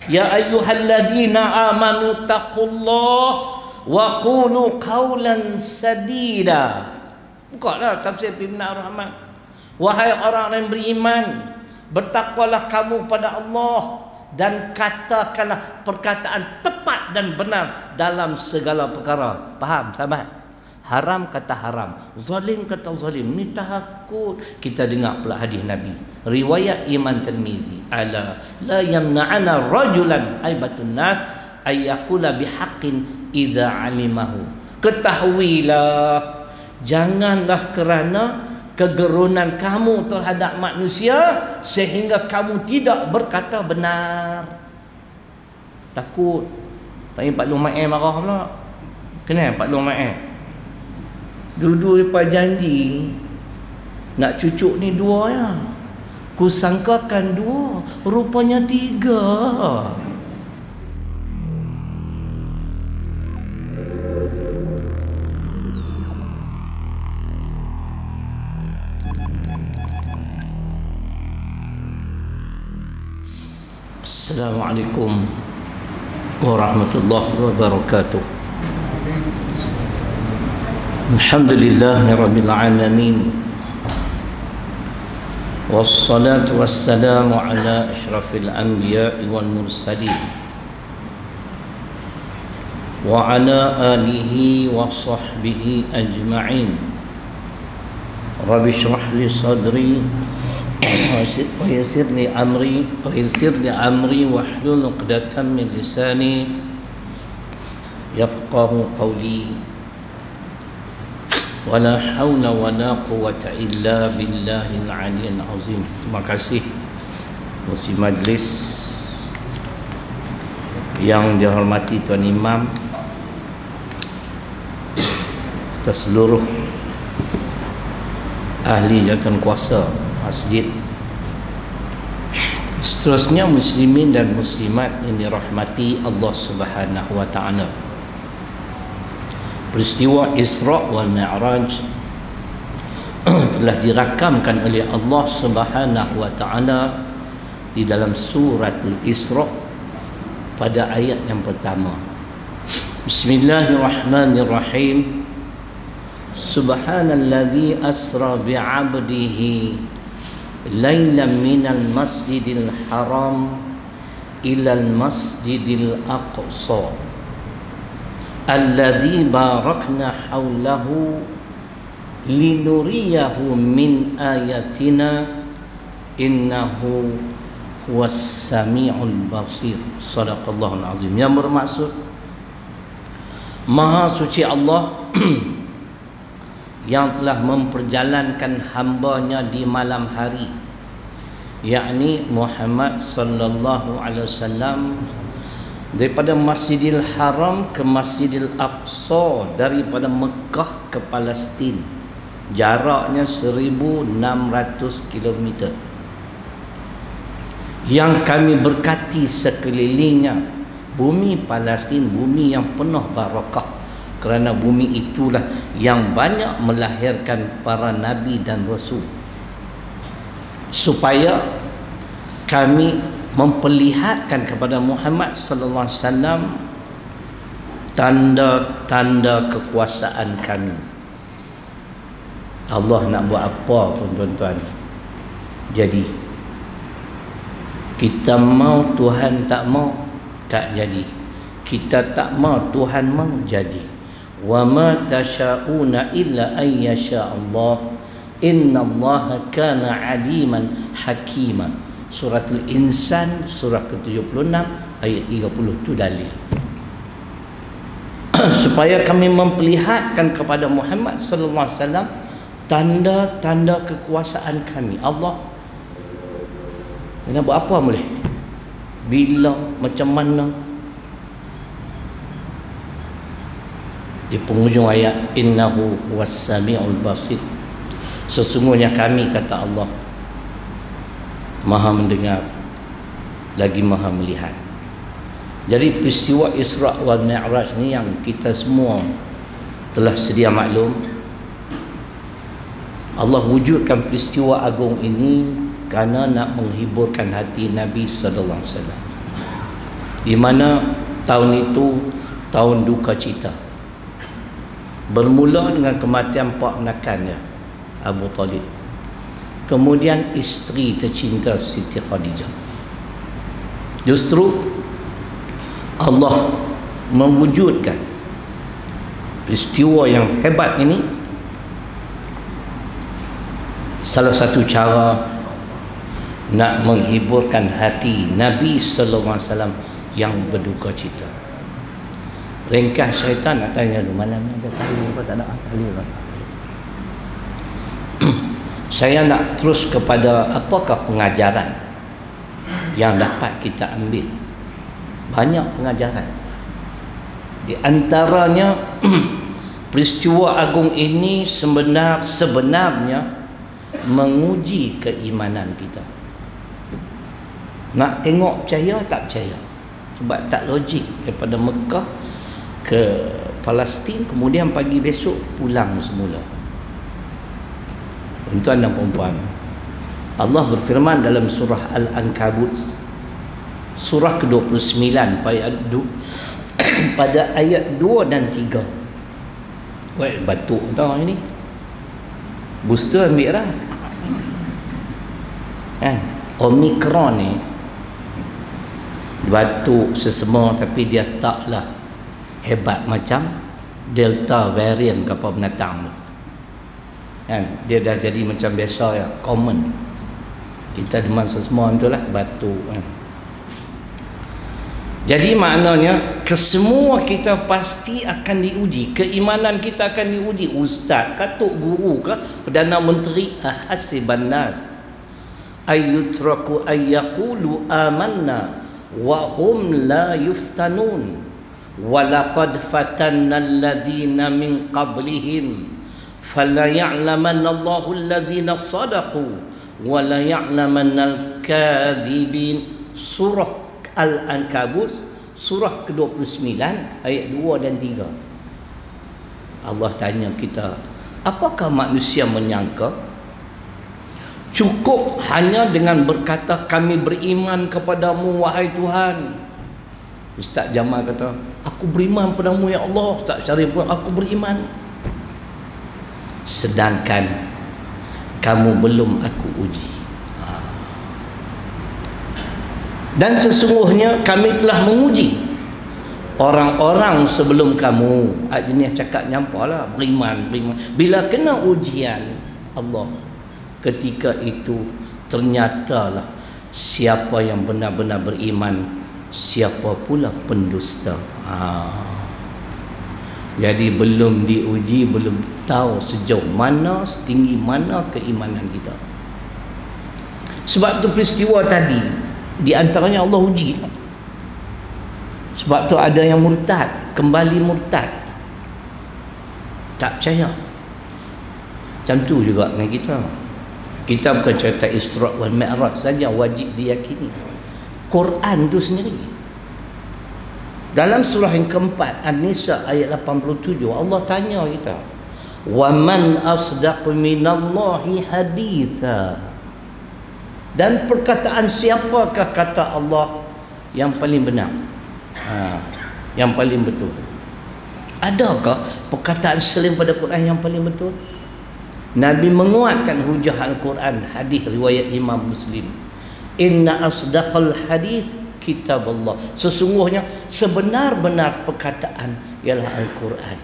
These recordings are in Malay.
Ya ayyuhalladzina amanu taqullaha wa qulu qawlan sadida. Bukalah tafsir Ibn Ar-Rahman. Wahai orang yang beriman, bertakwalah kamu pada Allah dan katakanlah perkataan tepat dan benar dalam segala perkara. Faham sahabat? Haram kata haram, zalim kata zalim. Ni takut. Kita dengar pula hadis Nabi, riwayat Imam Tirmizi, ala la yamna'ana rajulan aibatun nas ayyakula bihaqqin idza alimahu. Ketahuilah, janganlah kerana kegerunan kamu terhadap manusia sehingga kamu tidak berkata benar. Takut. Tapi Pak Long Mae marah pula. Kenapa Pak Long Mae? Dulu lepas janji nak cucuk ni 2 ya. Kusangkakan 2, rupanya 3. Assalamualaikum warahmatullahi wabarakatuh. Alhamdulillahirabbil alamin. Wassalatu wassalamu ala asyrafil anbiya'i wal mursalin wa ala alihi wa sahbihi ajma'in. Rabbi shrah li sadri wa yassir li amri wahlul 'uqdatam min lisani yafqahu qawli. Wala haula wala quwwata illa billahil aliyyil azim. Terima kasih kursi majlis yang dihormati Tuan Imam, atas seluruh ahli jawatan kuasa masjid, seterusnya muslimin dan muslimat yang dirahmati Allah Subhanahu wa taala. Peristiwa Isra' wal Mi'raj telah dirakamkan oleh Allah Subhanahu wa taala di dalam suratul Isra' pada ayat yang pertama. Bismillahirrahmanirrahim. Subhanalladzi asra bi'abdihi lailan minal masjidil haram ilal masjidil aqsa alladzi barakna haulahu linuriyahu min ayatina innahu huwas sami'ul basir. Shadaqallahul azim. Yang bermaksud, Maha suci Allah yang telah memperjalankan hambanya di malam hari, yakni Muhammad sallallahu alaihi wasallam, daripada Masjidil Haram ke Masjidil Aqsa, daripada Mekah ke Palestin, jaraknya 1600 km, yang kami berkati sekelilingnya bumi Palestin, bumi yang penuh barakah, kerana bumi itulah yang banyak melahirkan para nabi dan rasul, supaya kami memperlihatkan kepada Muhammad sallallahu alaihi wasallam tanda-tanda kekuasaan kami. Allah nak buat apa pun tuan-tuan, jadi. Kita mau, Tuhan tak mau, tak jadi. Kita tak mau, Tuhan mau, jadi. Wa ma tasyauna illa ay yasha Allah, innallaha kana aliman hakima. Suratul Insan surah ke-76 ayat 30 itu dalil. Supaya kami memperlihatkan kepada Muhammad sallallahu alaihi wasallam tanda-tanda kekuasaan kami. Allah nak buat apa boleh? Bila, macam mana? Di penghujung ayat, innahu was-sami'ul basir. Sesungguhnya kami, kata Allah, Maha mendengar lagi Maha melihat. Jadi peristiwa Isra' wal Mi'raj ni yang kita semua telah sedia maklum. Allah wujudkan peristiwa agung ini kerana nak menghiburkan hati Nabi sallallahu alaihi wasallam. di mana tahun itu tahun duka cita. Bermula dengan kematian pak menakannya, Abu Talib. Kemudian isteri tercinta Siti Khadijah. Justru Allah mewujudkan peristiwa yang hebat ini. Salah satu cara nak menghiburkan hati Nabi sallallahu alaihi wasallam yang berduka cita. Ringkas syaitan nak tanya dulu, mana ada tali apa tak ada tali lah. Saya nak terus kepada apakah pengajaran yang dapat kita ambil. Banyak pengajaran. Di antaranya peristiwa agung ini sebenarnya menguji keimanan kita. Nak tengok percaya tak percaya. Sebab tak logik daripada Mekah ke Palestin, kemudian pagi besok pulang semula. Tuan dan perempuan, Allah berfirman dalam surah Al-Ankabut surah ke-29 pada ayat 2 dan 3. Weh, batuk tau ini. Booster ambil lah. Kan? Omicron ni batuk sesama, tapi dia taklah hebat macam Delta varian kapal binatang tu. Kan? Dia dah jadi macam biasa ya, common. Kita demam sesama tu lah, batuk kan. Jadi maknanya kesemua kita pasti akan diuji. Keimanan kita akan diuji. Ustaz, katuk guru ke, Perdana Menteri, ahasiban nas ayyutraku ayyaqulu amanna wa hum la yuftanun walaqad fatanna alladhina min qablihim fala ya'lamanna Allahu alladhina sadaqu wa la ya'lamanna al-kadhibin. Surah Al-Ankabut surah ke-29 ayat 2 dan 3. Allah tanya kita, apakah manusia menyangka cukup hanya dengan berkata kami beriman kepadamu wahai Tuhan? Ustaz Jamal kata, aku beriman padamu ya Allah. Ustaz Syarif pun, aku beriman. Sedangkan kamu belum aku uji. Dan sesungguhnya kami telah menguji orang-orang sebelum kamu. Jenis cakap nyampalah, beriman. Bila kena ujian Allah, ketika itu ternyatalah siapa yang benar-benar beriman, siapa pula pendusta. Jadi belum diuji, belum tahu sejauh mana, setinggi mana keimanan kita. Sebab tu peristiwa tadi di antaranya Allah uji. Sebab tu ada yang murtad, kembali murtad, tak percaya. Macam tu juga dengan kita. Kita bukan cerita Isra' wal Mi'raj saja wajib diyakini. Quran tu sendiri. Dalam surah yang keempat An-Nisa ayat 87, Allah tanya kita, "Wa man asdaqu minallahi haditha?" Dan perkataan siapakah kata Allah yang paling benar, yang paling betul? Adakah perkataan selain pada Quran yang paling betul? Nabi menguatkan hujah Al-Quran, hadis riwayat Imam Muslim, inna asdaqal hadith kitab Allah. Sesungguhnya sebenar-benar perkataan ialah Al-Quran.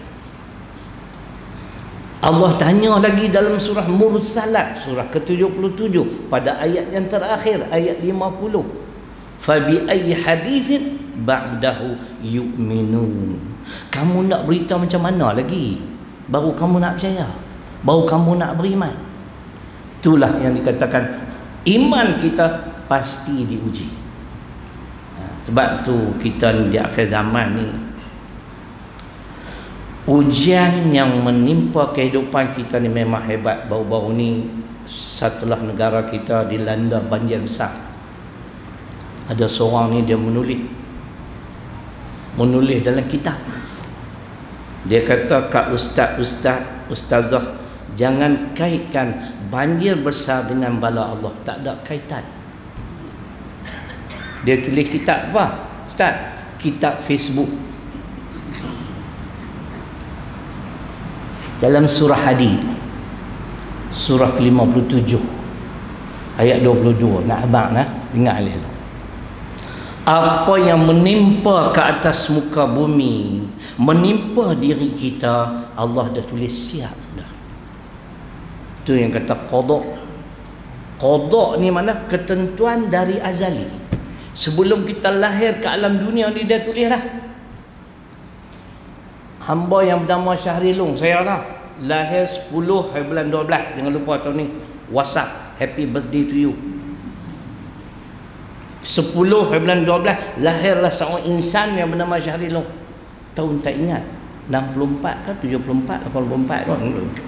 Allah tanya lagi dalam surah Mursalat surah ke-77 pada ayat yang terakhir, ayat 50, fabi ayyi hadithin ba'dahu yu'minun. Kamu nak berita macam mana lagi baru kamu nak percaya, baru kamu nak beriman? Itulah yang dikatakan iman kita pasti diuji. Sebab tu kita di akhir zaman ni, ujian yang menimpa kehidupan kita ni memang hebat. Baru-baru ni setelah negara kita dilanda banjir besar, ada seorang ni dia menulis dalam kitab. Dia kata, kak ustazah, jangan kaitkan banjir besar dengan bala Allah. Tak ada kaitan. Dia tulis kitab apa? Ustaz, kitab Facebook dalam surah Hadid, surah ke-57 ayat 22, nak abang lah dengar alih. Apa yang menimpa ke atas muka bumi, menimpa diri kita, Allah dah tulis siap dah. Itu yang kata qada. Qada ni mana? Ketentuan dari azali. Sebelum kita lahir ke alam dunia ni dia tulis dah. Hamba yang bernama Syahrilung, saya dah lahir 10 hari bulan 12, jangan lupa tahun ni. WhatsApp, happy birthday to you. 10 hari bulan 12 lahirlah seorang insan yang bernama Syahrilung. Tahun tak ingat, 64 ke 74, 84 tu.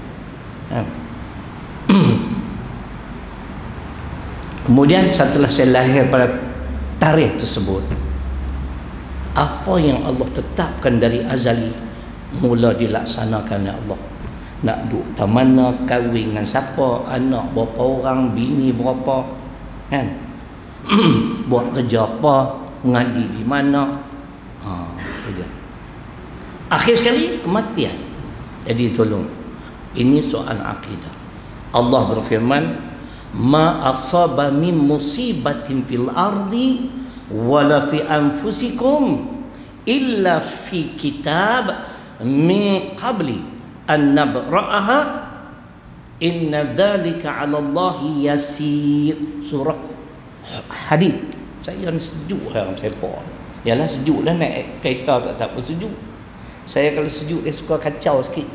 Kemudian setelah saya lahir pada tarikh tersebut, apa yang Allah tetapkan dari azali mula dilaksanakan oleh Allah. Nak duduk ke mana, kahwin dengan siapa, anak berapa orang, bini berapa, kan? Buat kerja apa, mengaji di mana. Itu dia. Akhir sekali kematian. Jadi tolong, ini soal akidah. Allah berfirman, ma asaba min musibatin fil ardi wala fi anfusikum illa fi kitab min qabli an nabra'aha inna dzalika 'ala Allahi yasir. Surah Hadid. Saya ni sejuk lah sepak. Yalah sejuk lah, naik kereta tak siapa sejuk. Saya kalau sejuk dia suka kacau sikit.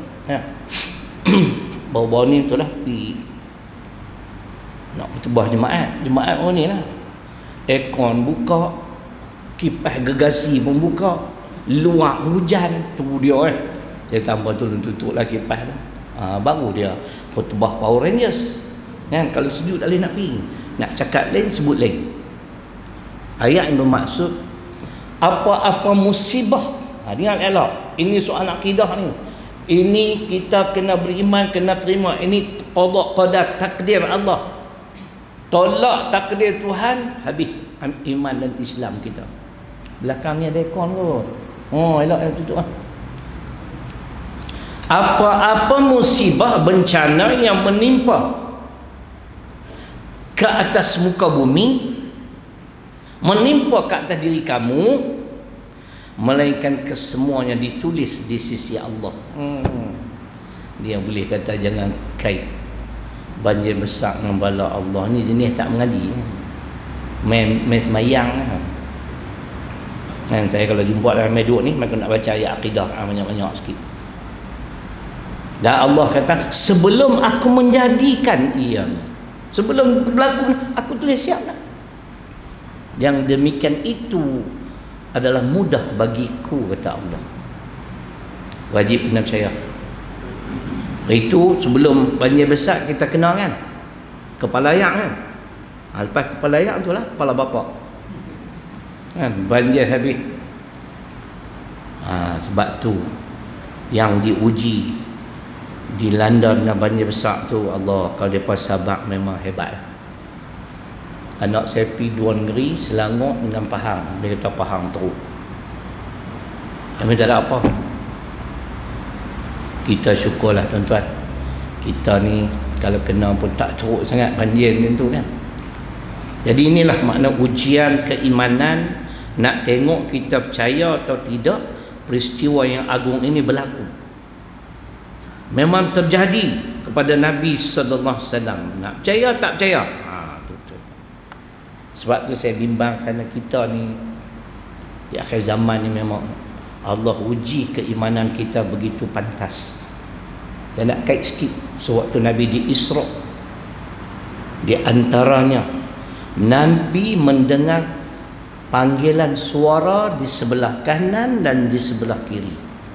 Bau-bau ni betul lah pergi nak bertebah jemaat orang ni lah. Aircon buka, kipas gergasi pun buka, luar hujan, tu dia dia tambah tutup lah kipas tu. Baru dia bertebah Power Rangers kan. Kalau sejuk tak boleh nak pergi, nak cakap lain sebut lain. Ayat yang bermaksud apa-apa musibah, dengar elok, ini soal akidah ni. Ini kita kena beriman, kena terima. Ini qada qadar, takdir Allah. Tolak takdir Tuhan, habis iman dan Islam kita. Belakangnya ada aircon kot. Elok yang tutup lah. Apa-apa musibah, bencana yang menimpa ke atas muka bumi, menimpa ke atas diri kamu, melainkan kesemuanya ditulis di sisi Allah. Dia boleh kata jangan kait banjir besar dengan bala Allah ni jenis tak mengaji, main semayang kan. Saya kalau jumpa dalam meduk ni, mereka nak baca ayat akidah banyak-banyak sikit. Dan Allah kata sebelum aku menjadikan ia, sebelum berlaku aku tulis siap dah. Yang demikian itu adalah mudah bagiku, kata Allah. Wajib kena percaya. Itu sebelum banjir besar kita kenal kan, kepala ayak kan. Lepas kepala ayak tu lah kepala bapak kan, banjir habis. Sebab tu yang diuji, dilanda dengan banjir besar tu, Allah, kalau mereka sabar memang hebat lah. Anak saya pergi dua negeri, Selangor dengan Pahang. Dia kata Pahang teruk, kami tak ada apa. Kita syukurlah tuan-tuan, kita ni kalau kena pun tak teruk sangat banjir macam tu kan. Jadi inilah makna ujian keimanan. Nak tengok kita percaya atau tidak peristiwa yang agung ini berlaku, memang terjadi kepada Nabi sallallahu alaihi wasallam. Nak percaya tak percaya, sebab tu saya bimbang kerana kita ni di akhir zaman ni memang Allah uji keimanan kita begitu pantas. Saya nak kait sikit. Sewaktu Nabi di Isra, di antaranya Nabi mendengar panggilan suara di sebelah kanan dan di sebelah kiri.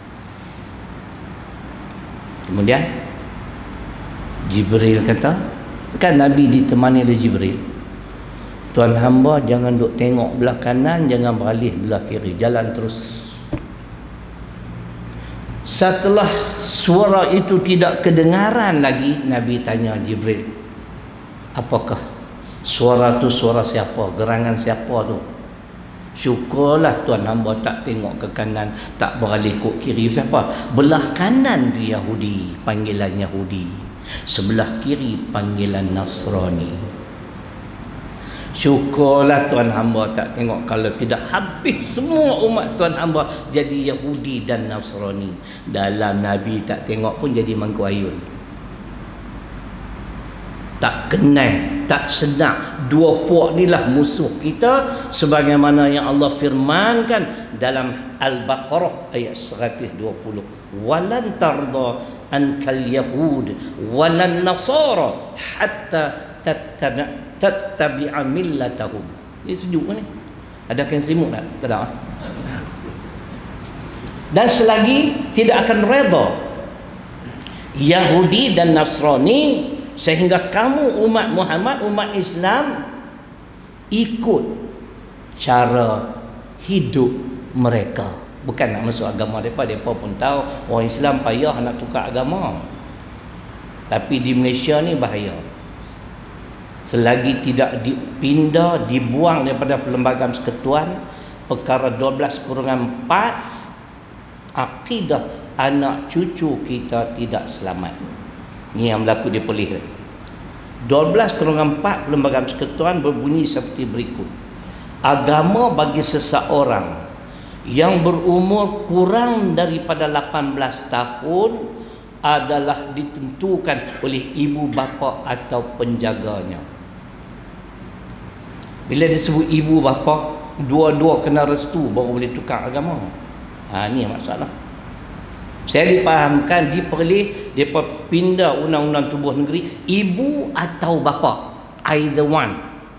Kemudian Jibril kata, kan Nabi ditemani oleh Jibril, tuan hamba jangan duk tengok belah kanan, jangan beralih belah kiri, jalan terus. Setelah suara itu tidak kedengaran lagi, Nabi tanya Jibril, apakah suara tu suara siapa, gerangan siapa tu? Syukurlah tuan hamba tak tengok ke kanan, tak beralih ke kiri. Siapa? Belah kanan tu Yahudi, panggilan Yahudi. Sebelah kiri panggilan Nasrani. Syukurlah tuan hamba tak tengok, kalau tidak habis semua umat tuan hamba jadi Yahudi dan Nasrani. Dalam Nabi tak tengok pun jadi mangkuk ayun. Tak kenal, tak sedar. Dua puak inilah musuh kita, sebagaimana yang Allah firmankan dalam Al-Baqarah ayat 120. Walan tarda ankal yahud walan nasara hatta tattabi'a millatahum. Ini sejuk ni. Ada yang selimut tak? Tak ada. Dan selagi tidak akan redha Yahudi dan Nasrani, sehingga kamu umat Muhammad, umat Islam, ikut cara hidup mereka. Bukan nak masuk agama mereka. Mereka pun tahu orang Islam payah nak tukar agama. Tapi di Malaysia ni bahaya. Selagi tidak dipindah, dibuang daripada Perlembagaan Persekutuan, perkara 12/4, akidah anak cucu kita tidak selamat. Ini yang berlaku di Perlis. 12/4 Perlembagaan Persekutuan berbunyi seperti berikut. Agama bagi seseorang yang berumur kurang daripada 18 tahun adalah ditentukan oleh ibu bapa atau penjaganya. Bila disebut ibu bapa, dua-dua kena restu baru boleh tukar agama. Ini yang masalah. Saya dipahamkan di Perlis, mereka pindah undang-undang tubuh negeri, ibu atau bapa, either one.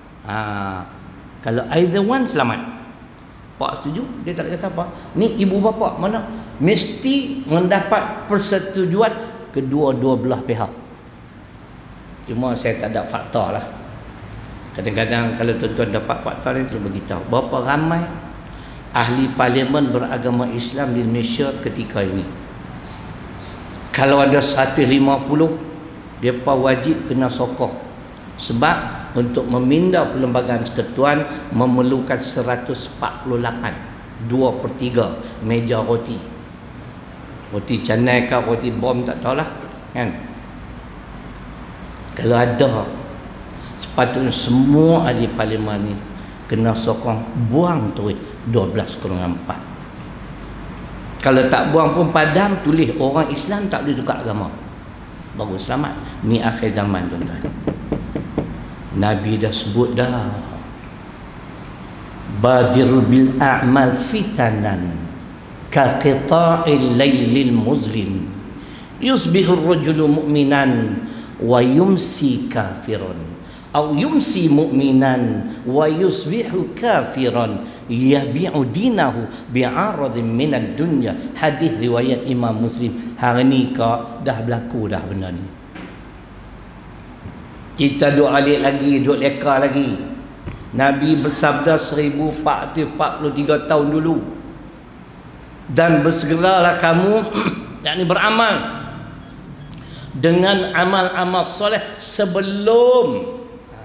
Kalau either one, selamat. Pak setuju, dia tak kata apa. Ni ibu bapa mana? Mesti mendapat persetujuan kedua-dua belah pihak. Cuma saya tak ada fakta lah. Kadang-kadang kalau tuan-tuan dapat fakta ni, terus beritahu berapa ramai ahli parlimen beragama Islam di Malaysia ketika ini. Kalau ada 150, mereka wajib kena sokong. Sebab untuk memindah Perlembagaan Persekutuan memerlukan 148, 2/3 meja roti. Roti canai ke roti bom tak tahulah, kan? Kalau ada, sepatutnya semua ahli parlimen ni kena sokong buang tu 12/4. Kalau tak buang pun padam, tulis orang Islam tak boleh tukar agama, baru selamat. Ni akhir zaman tuan-tuan. Nabi dah sebut dah, badir bil a'mal fitanan ka qita'il lailil muzlim yusbihu ar-rajulu mu'minan wa yumsi kafiran aw yumsi mu'minan wa yusbihu kafiran yabi'u dinahu bi'aradin minad dunya. Hadis riwayat Imam Muslim. Hari ni kau dah berlaku dah benda ni. Kita duk alik lagi, duk leka lagi. Nabi bersabda 1443 tahun dulu. Dan bersegeralah kamu yakni beramal dengan amal-amal soleh sebelum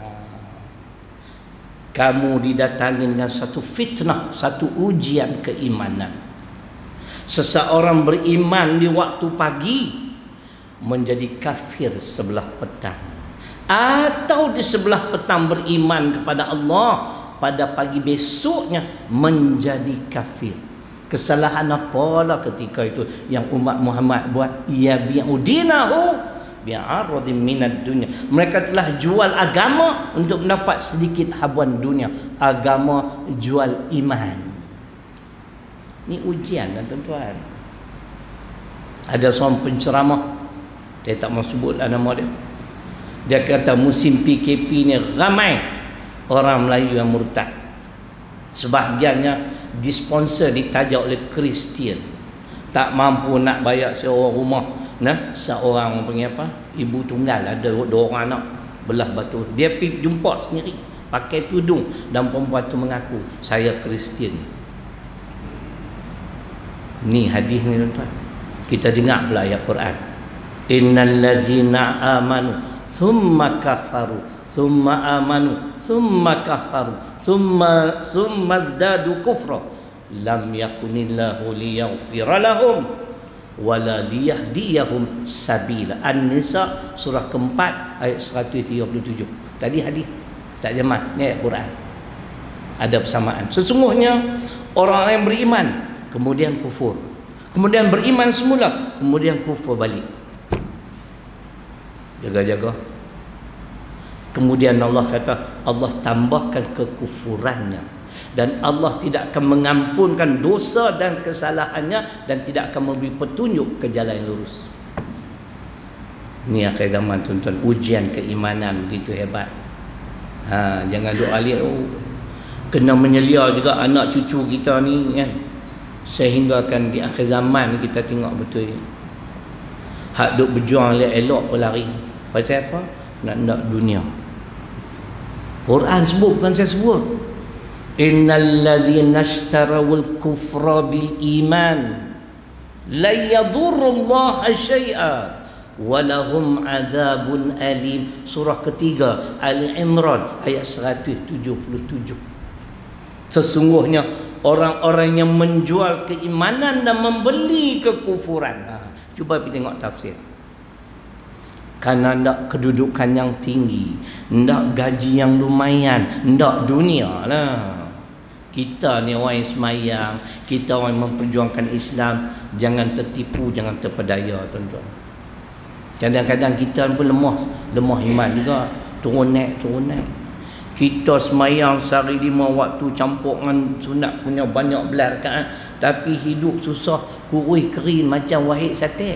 kamu didatangi dengan satu fitnah, satu ujian keimanan. Seseorang beriman di waktu pagi menjadi kafir sebelah petang, atau di sebelah petang beriman kepada Allah, pada pagi besoknya menjadi kafir. Kesalahan apalah ketika itu yang umat Muhammad buat? Ya bi'udinahu bi'aradin minad dunya. Mereka telah jual agama untuk mendapat sedikit habuan dunia. Agama jual iman. Ini ujian dan tuan-tuan. Ada seorang penceramah, saya tak mahu sebutlah nama dia. Dia kata musim PKP ni ramai orang Melayu yang murtad. Sebahagiannya disponsor, ditaja oleh Kristian. Tak mampu nak bayar seorang rumah. Nah, seorang panggil apa? Ibu tunggal, ada dua orang anak, belah batu. Dia pergi jumpa sendiri, pakai tudung, dan perempuan tu mengaku, saya Kristian. Ni hadis ni tuan-tuan. Kita dengar pula ayat Quran. Innal ladzina amanu thumma kafaru thumma amanu thumma kafaru thumma zdadu kufra lam yakunillahu liyaghfira lahum wala liyahdiyahum sabila. An-Nisa surah keempat ayat 137. Tadi hadis Ustaz Jamal, ni ayat Quran. Ada persamaan. Sesungguhnya orang yang beriman kemudian kufur, kemudian beriman semula, kemudian kufur balik. Jaga-jaga. Kemudian Allah kata, Allah tambahkan kekufurannya, dan Allah tidak akan mengampunkan dosa dan kesalahannya, dan tidak akan memberi petunjuk ke jalan yang lurus. Ini akhir zaman tuan-tuan, ujian keimanan begitu hebat. Jangan doa lihat, kena menyelia juga anak cucu kita ni kan, sehingga kan di akhir zaman kita tengok betul hak duk berjuang elok pun lari. Pasal apa? Nak dunia. Quran sebut, bukan saya sebut. Innal ladzina ishtarawul kufra bil iman la yadurrullaha syai'a walahum adzabun alim. Surah ketiga Ali Imran ayat 177. Sesungguhnya orang-orang yang menjual keimanan dan membeli kekufuran. Cuba kita tengok tafsir. Karena nak kedudukan yang tinggi, nak gaji yang lumayan, nak dunia lah. Kita ni orang yang semayang, kita orang yang memperjuangkan Islam, jangan tertipu, jangan terpedaya tuan-tuan. Kadang-kadang kita pun lemah iman juga, turun naik. Kita semayang sehari 5 waktu campur dengan sunat punya banyak belas rakaat, tapi hidup susah, kurus kering macam Wahid Sate.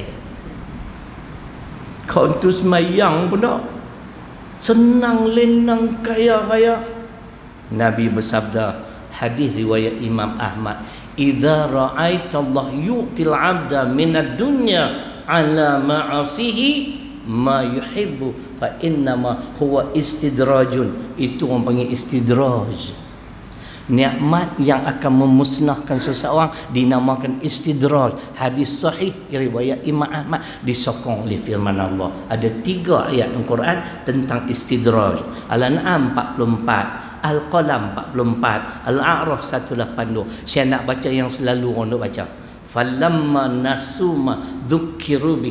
Kau tu semayang pun tak, senang lenang kaya-kaya. Nabi bersabda, hadis riwayat Imam Ahmad, idza ra'aita Allah yu'til 'abda minad dunya ala ma'asihi ma yuhibbu fa innama huwa istidrajun. Itu orang panggil istidraj. Nikmat yang akan memusnahkan seseorang dinamakan istidraj. Hadis sahih riwayat Imam Ahmad disokong oleh firman Allah. Ada 3 ayat Al-Quran tentang istidraj. Al-An'am 44, Al-Qalam 44, Al-A'raf 182. Saya nak baca yang selalu orang nak baca. Falamma nasuma dzukkiru bi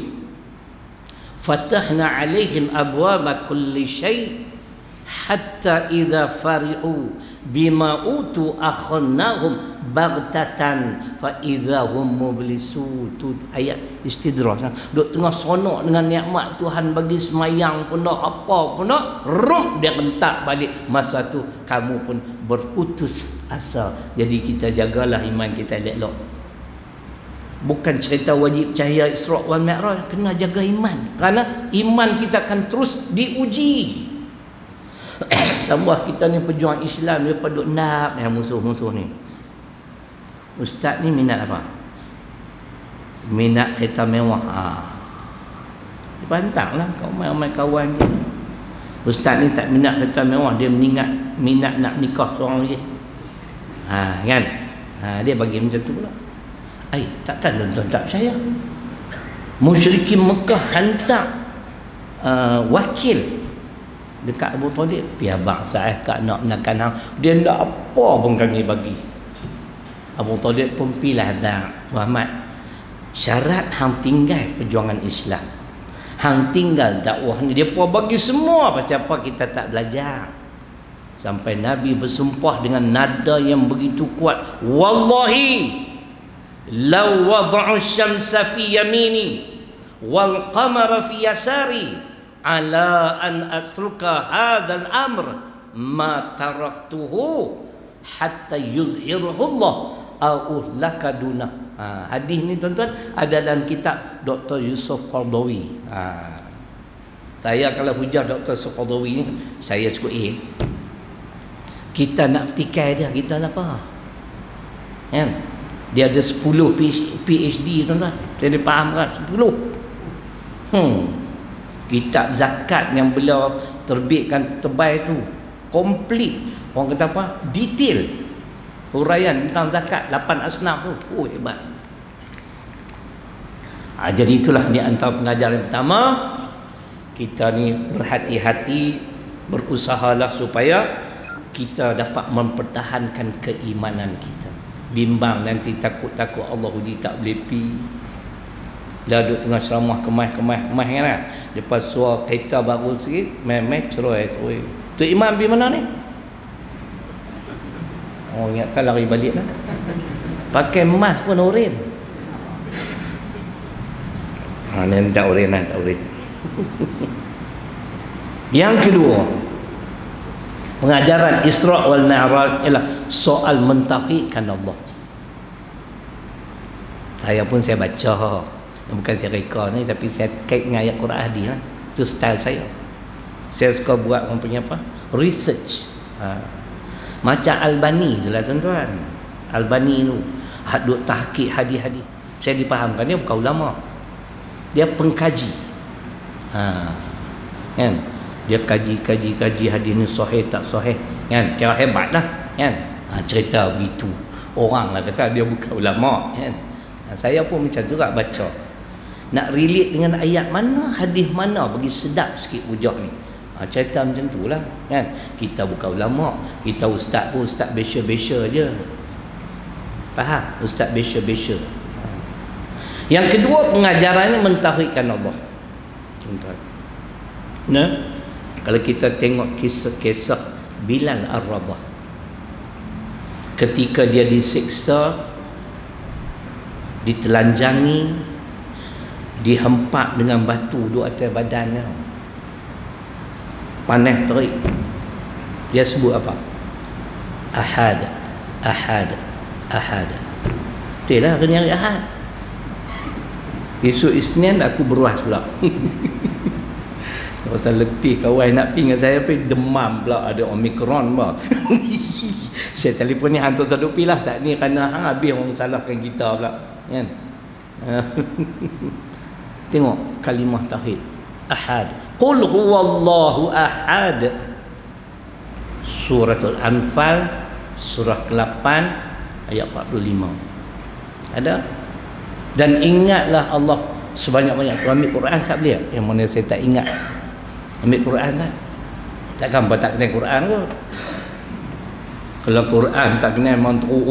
fatahna alaihim abwaba kulli syai' hatta idza farihu bima utu akhannahum baghtatan fa idza hum mublisun. Tu ayat istidraj. Duk tengah sonok dengan nikmat Tuhan bagi, semayang pun nak, apa pun nak, rum dia rentak balik. Masa tu kamu pun berputus asa. Jadi kita jagalah iman kita elok. Bukan cerita wajib cahaya Isra wal Mi'raj, kena jaga iman. Kerana iman kita akan terus diuji. Tambah kita ni pejuang Islam, dia duk nak yang musuh-musuh ni. Ustaz ni minat apa? Minat kereta mewah. Pantanglah kau main kawan kita. Ustaz ni tak minat kereta mewah, dia minat nak nikah seorang lagi. Kan? Dia bagi macam tu pula. Takkan tuan-tuan tak percaya? Musyrikin Mekah hantar wakil dekat Abu Talib, biar bangsa kak nak menakan hang, dia nak apa pun kami bagi. Abu Talib pun pilah dah, Muhammad, syarat hang tinggal perjuangan Islam, hang tinggal dakwah ni, dia pun bagi semua. Pasal apa kita tak belajar? Sampai Nabi bersumpah dengan nada yang begitu kuat, wallahi law wada'u syamsa fi yamini wal qamara fi yasari ala an asruka hadzal amr ma taraktuhu hatta yuzhirahu Allah au lakaduna. Hadis ni tuan-tuan ada dalam kitab Dr. Yusuf Qardawi. Saya kalau hujah Dr. Yusuf Qardawi ni, saya cukup kita nak petikai dia, kita apa kan? Dia ada 10 PhD tuan-tuan. Saya faham kan 10. Kitab zakat yang beliau terbitkan tebal tu komplit. Orang kata apa? Detail huraian tentang zakat 8 asnaf tu. Hebat. Jadi itulah ni antara pengajaran pertama. Kita ni berhati-hati, berusahalah supaya kita dapat mempertahankan keimanan kita. Bimbang nanti takut-takut Allah uji tak boleh pi. Dah duduk tengah ceramah kemas kan. Lepas suara kereta baru sikit, memang cerai. Tu imam pergi mana ni? Oh, ingatkan lari balik lah. Pakai emas pun oren. Ni tak oren lah, tak oren. Yang kedua, pengajaran Isra' wal Mi'raj ialah soal mentauhidkan Allah. Saya baca, bukan saya reka ni, tapi saya kait dengan ayat Quran hadis lah. Itu style saya. Saya suka buat orang punya apa? Research. Macam Albani tu lah tuan-tuan. Albani tu duk tahqiq hadis-hadis. Saya dipahamkan dia bukan ulama. Dia pengkaji. Kan? Dia kaji hadis ni sahih tak sahih. Kan? Kira hebat lah. Kan? Cerita begitu. Orang lah kata dia bukan ulama. Kan? Saya pun macam tu tak baca. Nak relate dengan ayat mana, hadis mana, bagi sedap sikit hujah ni. Cerita macam tu lah kan. Kita bukan ulama, kita ustaz pun ustaz besya-besya je. Faham? Ustaz besya-besya. Yang kedua, pengajarannya mentauhidkan Allah. Nah, kalau kita tengok kisah-kisah Bilal Ar-Rabah, ketika dia disiksa, ditelanjangi, dihempak dengan batu duduk atas badannya, panas terik, dia sebut apa? Ahad, Ahad, Ahad. Betul lah, kena hari Ahad. Esok Isnin aku beruas pula. Pasal letih kawan nak pergi dengan saya, pergi demam pula, ada Omicron pula. Saya telefon ni hantar satu pilah tak ni, kerana habis orang salahkan kita pula kan. Tengok kalimah tauhid Ahad. Qul huwallahu ahad. Suratul Anfal surah ke-8 ayat 45. Ada. Dan ingatlah Allah sebanyak-banyak. Ambil Quran tak boleh? Yang mana saya tak ingat. Ambil Quran tak? Takkan tak kena Quran kot. Kalau Quran tak kena mantra.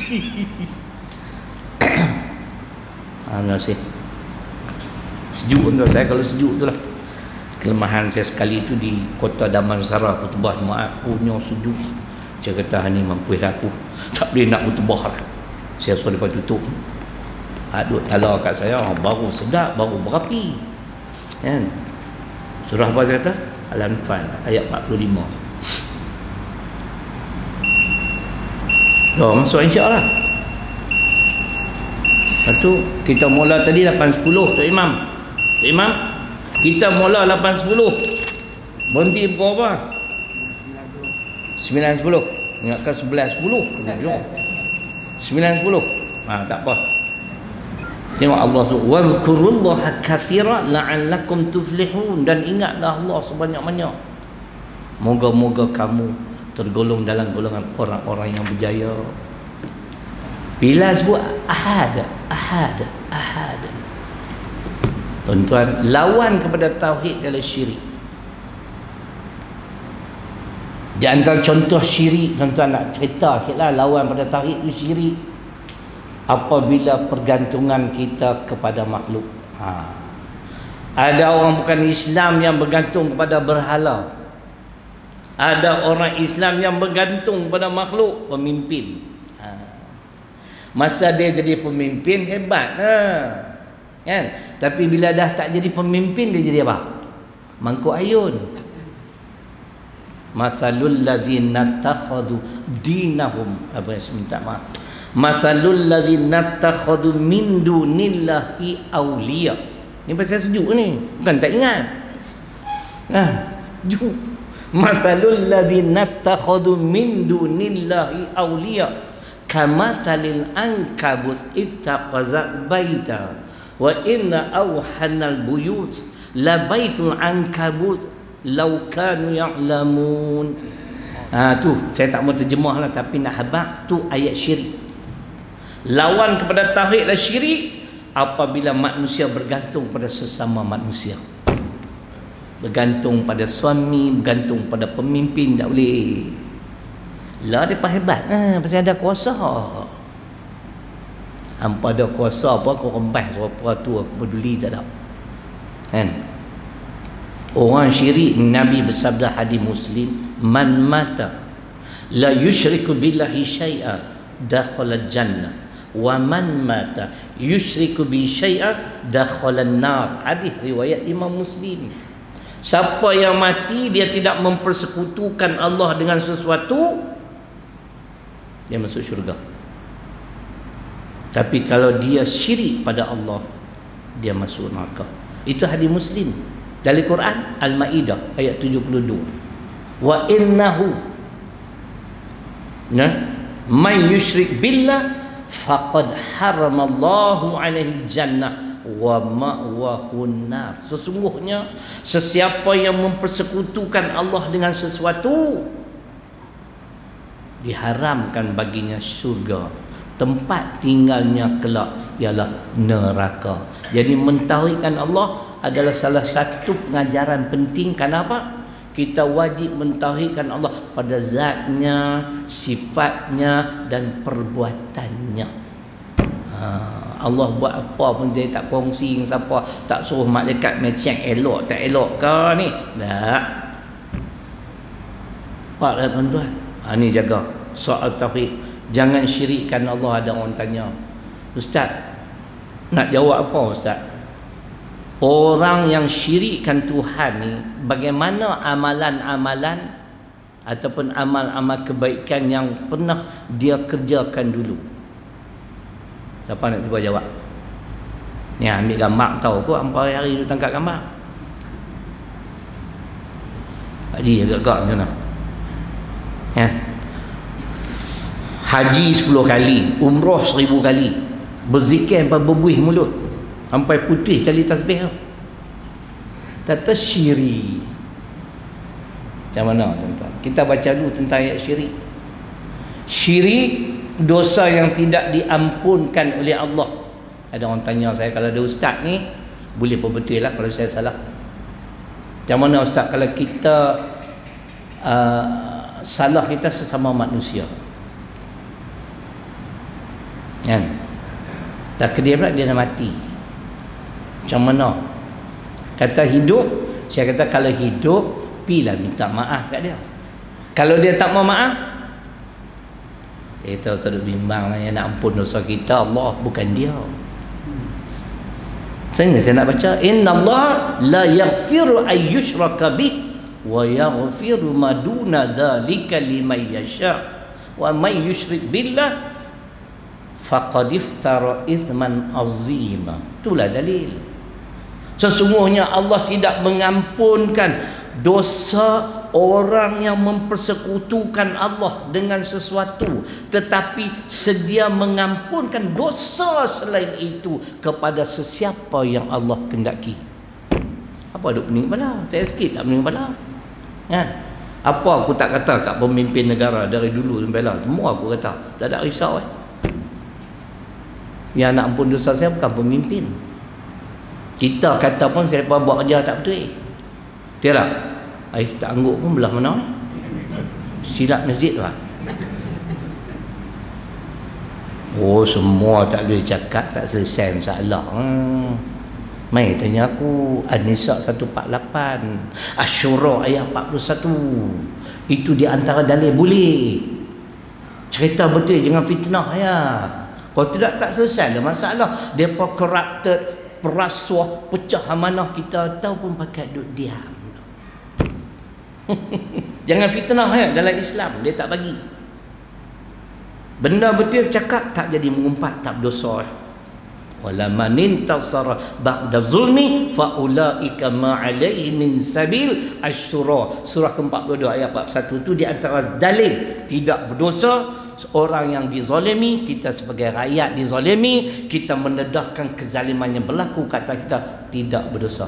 Nasi sejuk tu saya, kalau sejuk tu lah kelemahan saya sekali tu di kota Damansara, khutbah Jumaat punya sejuk. Saya kata ni mampu aku tak boleh nak khutbah lah. Saya suruh lepas tutup. Duk talar kat saya, baru sedap, baru berapi kan. Surah apa saya kata? Al-Anfal ayat 45. Masuk insya-Allah. Lepas tu kita mula tadi 8.10 Tok Imam. Tok Imam, kita mula 8.10. Berhenti pukul apa? 9.10. Ingatkan 11.10. 9.10. Tak apa. Tengok Allah tu, wazkurullaha katsira la'allakum tuflihun, dan ingatlah Allah sebanyak-banyak. Moga-moga kamu tergolong dalam golongan orang-orang yang berjaya. Bila sebut ahad, ahad, ahad, tuan-tuan, lawan kepada tauhid adalah syirik. Di antara contoh syirik, tuan-tuan nak cerita sikitlah, lawan pada tauhid itu syirik apabila pergantungan kita kepada makhluk. Ada orang bukan Islam yang bergantung kepada berhala. Ada orang Islam yang bergantung pada makhluk, pemimpin. Masa dia jadi pemimpin hebat kan? Tapi bila dah tak jadi pemimpin, dia jadi apa? Mangkuk ayun. Mathalul ladzina takhadu dinahum, apa yang saya minta maaf, mathalul ladzina takhadu min dunillahi awliya. Ni pasal sejuk ni, bukan tak ingat. Sejuk. Mathalul ladzina takhadu min dunillahi awliya kamathalil ankabut ittaqaza baita wa inna awhanal buyut la baitul ankabut law kanu ya'lamun. Tu saya tak mau terjemah lah, tapi nak habaq tu ayat syirik. Lawan kepada tauhid lah syirik apabila manusia bergantung pada sesama manusia, bergantung pada suami, bergantung pada pemimpin, tak boleh. Lah dia hebat. Pasal ada kuasa. Hampa ada kuasa apa kau rembas apa tu aku peduli tak ada. Kan? Orang syirik, Nabi bersabda hadis Muslim, man mata la yusyriku billahi syai'a dakhala jannah wa man mata yusyriku bi syai'a dakhala an-nar. Hadis riwayat Imam Muslim. Siapa yang mati dia tidak mempersekutukan Allah dengan sesuatu, dia masuk syurga. Tapi kalau dia syirik pada Allah, dia masuk neraka. Itu hadis Muslim dari Quran Al-Maidah ayat 72. Wa innahu man yusyrik billah faqad haramallahu alaihi jannah wa ma'wahun nar. Sesungguhnya sesiapa yang mempersekutukan Allah dengan sesuatu, diharamkan baginya syurga, tempat tinggalnya kelak ialah neraka. Jadi mentauhidkan Allah adalah salah satu pengajaran penting. Kenapa? Kita wajib mentauhidkan Allah pada zatnya, sifatnya dan perbuatannya. Allah buat apa pun dia tak kongsi dengan siapa, tak suruh malaikat check elok tak elok ke ni. Tak. Pak dan tuan-tuan, ni jaga soal tauhid. Jangan syirikkan Allah. Ada orang tanya, Ustaz, nak jawab apa Ustaz? Orang yang syirikkan Tuhan ni, bagaimana amalan-amalan ataupun amal-amal kebaikan yang pernah dia kerjakan dulu? Siapa nak cuba jawab? Ni ambil gambar tahu kau hampa hari tu tangkap gambar. Pak Ji agak-agak macam mana? Kan? Haji 10 kali, umrah 1000 kali, berzikir sampai berbuih mulut, sampai putih tali tasbih. Kata syirik. Macam mana tuan-tuan? Kita baca dulu tentang ayat syirik. Syirik, dosa yang tidak diampunkan oleh Allah. Ada orang tanya saya, kalau ada ustaz ni, boleh berbetul lah kalau saya salah. Macam mana ustaz kalau kita salah kita sesama manusia? Kan? Tak dia pula dia dah mati. Macam mana? Kata hidup, saya kata kalau hidup, pilah minta maaf kat dia. Kalau dia tak mau maaf, kita selalu bimbang lah, yang nak ampun dosa kita Allah, bukan dia. Saya nak baca, inna Allah la yaghfiru ay yushraka bih wa yaghfiru ma duna dzalika liman yasha wa may yusyrik billah faqad iftara ithman azima. Itulah dalil. Sesungguhnya Allah tidak mengampunkan dosa orang yang mempersekutukan Allah dengan sesuatu, tetapi sedia mengampunkan dosa selain itu kepada sesiapa yang Allah kendaki. Apa duk pening kepala? Saya sikit tak pening kepala. Kan? Apa aku tak kata kat pemimpin negara dari dulu sampai lah, semua aku kata, tak ada risau. Yang nak ampun dosa saya bukan pemimpin. Kita kata pun saya buat kerja tak betul. Betul tak? Tak angguk pun belah mana? Silap masjid tu. Oh, semua tak boleh cakap, tak selesai masalah. Mai tanya aku An-Nisa 148, Asy-Syura ayat 41. Itu di antara dalil boleh. Cerita betul, jangan fitnah ya. Kalau tidak tak selesai lah masalah. Depa corrupted, perasuah, pecah amanah kita, tahu pun pakai duduk diam. Jangan fitnah ya dalam Islam, dia tak bagi. Benda betul cakap, tak jadi mengumpat, tak berdosa. Wala man intasara ba'da zulmi fa ulaika ma 'alaihi min sabil. Asy-Syura surah ke-42 ayat 41 tu di antara dalil tidak berdosa orang yang dizalimi. Kita sebagai rakyat dizalimi, kita mendedahkan kezaliman yang berlaku kata kita tidak berdosa.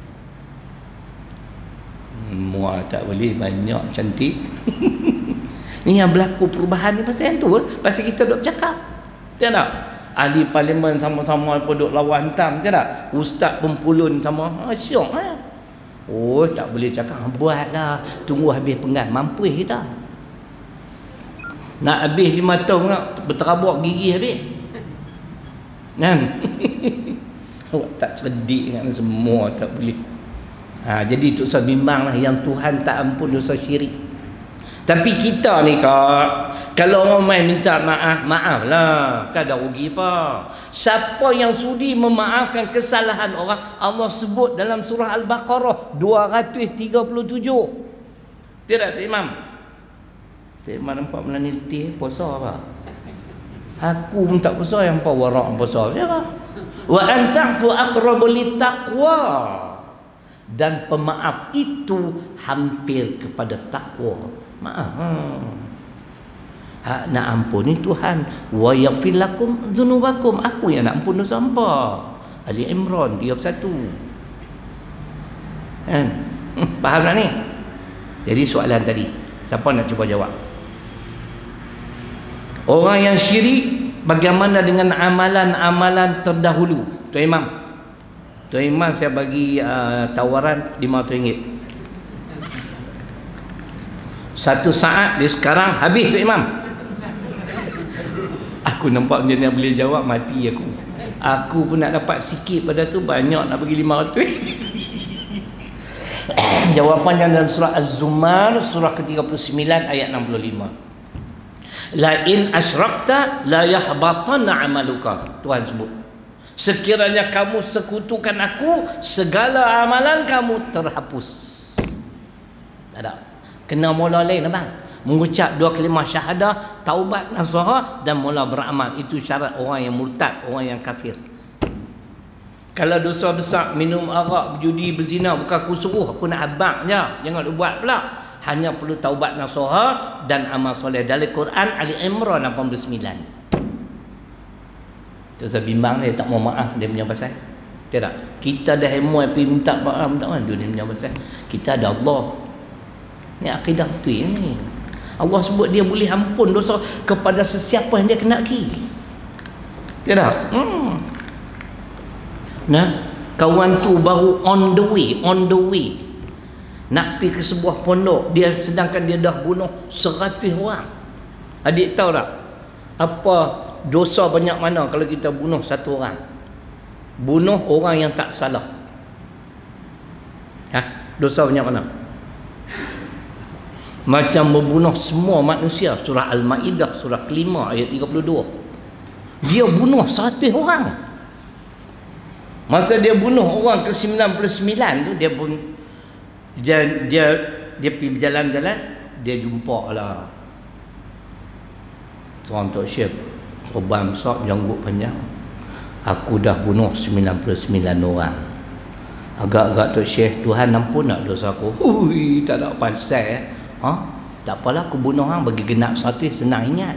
Muat tak boleh banyak cantik. Ni yang berlaku perubahan ni pasal tu, pasal kita duk cakap. Betul tak? Ahli parlimen sama-sama duk lawan hantam, betul tak? Ustaz pempulun sama, syok ah. Oh, tak boleh cakap, buatlah, tunggu habis penggan, mampu kita. Nak habis 5 tahun nak berterabak gigi habis. Kan? Awak tak cerdik dengan semua, tak boleh. Jadi tu saya bimbanglah yang Tuhan tak ampun dosa syirik. Tapi kita ni kak, kalau orang main minta maaf, maaf lah, kan ada rugi apa. Siapa yang sudi memaafkan kesalahan orang, Allah sebut dalam surah Al-Baqarah 237. Tidak tu Imam? Tu Imam nampak meneliti puasa apa? Aku pun tak puasa, yang apa warak puasa siapa? Wa anta'fu aqrabu littaqwa, dan pemaaf itu hampir kepada takwa. Maaf. Nak ampuni Tuhan. Wa yaghfir lakum dzunubakum. Aku yang nak ampun dosa hangpa. Ali Imran 31. Kan? Faham tak ni? Jadi soalan tadi, siapa nak cuba jawab? Orang yang syirik, bagaimana dengan amalan-amalan terdahulu? Tuan Imam. Tuan Imam saya bagi tawaran RM500. Satu saat dia sekarang habis tu Imam. Aku nampak macam nak boleh jawab, mati aku. Aku pun nak dapat sikit pada tu, banyak nak bagi 500. Jawapannya dalam surah Az-Zumar, surah ke-39 ayat 65. La in asyrakta la yahbatanna amaluka. Tuhan sebut, sekiranya kamu sekutukan aku, segala amalan kamu terhapus. Tak ada. Kena mula lain abang. Mengucap 2 kalimah syahadah, taubat nasuha, dan mula beramal. Itu syarat orang yang murtad, orang yang kafir. Kalau dosa besar, minum arak, berjudi, berzina, bukan aku suruh, aku nak abang je, jangan buat pula. Hanya perlu taubat nasuha dan amal soleh. Dalam Quran Ali Imran 89. Tu saya bimbang dia tak mau maaf dia punya pasal. Tidak. Kita dah hemoi pergi minta maaf, minta maaf dia punya pasal. Kita ada Allah. Ni akidah betul ni. Allah sebut dia boleh ampun dosa kepada sesiapa yang dia kenaki. Tidak? Nah, kawan tu baru on the way. Nak pergi ke sebuah pondok, dia sedangkan dia dah bunuh 100 orang. Adik tahu tak? Apa dosa banyak mana kalau kita bunuh 1 orang? Bunuh orang yang tak salah. Dosa banyak mana? Macam membunuh semua manusia. Surah Al-Ma'idah surah ke-5 ayat 32. Dia bunuh 100 orang. Masa dia bunuh orang ke-99 tu, dia pun dia pergi berjalan-jalan, dia jumpa lah seorang Tok Syekh, korban besar, janggut panjang. Aku dah bunuh 99 orang. Agak-agak Tok Syekh, Tuhan ampun nak dosa aku. Hui, tak ada pasal. Tak apalah, aku bunuh orang bagi genap 100, senang ingat.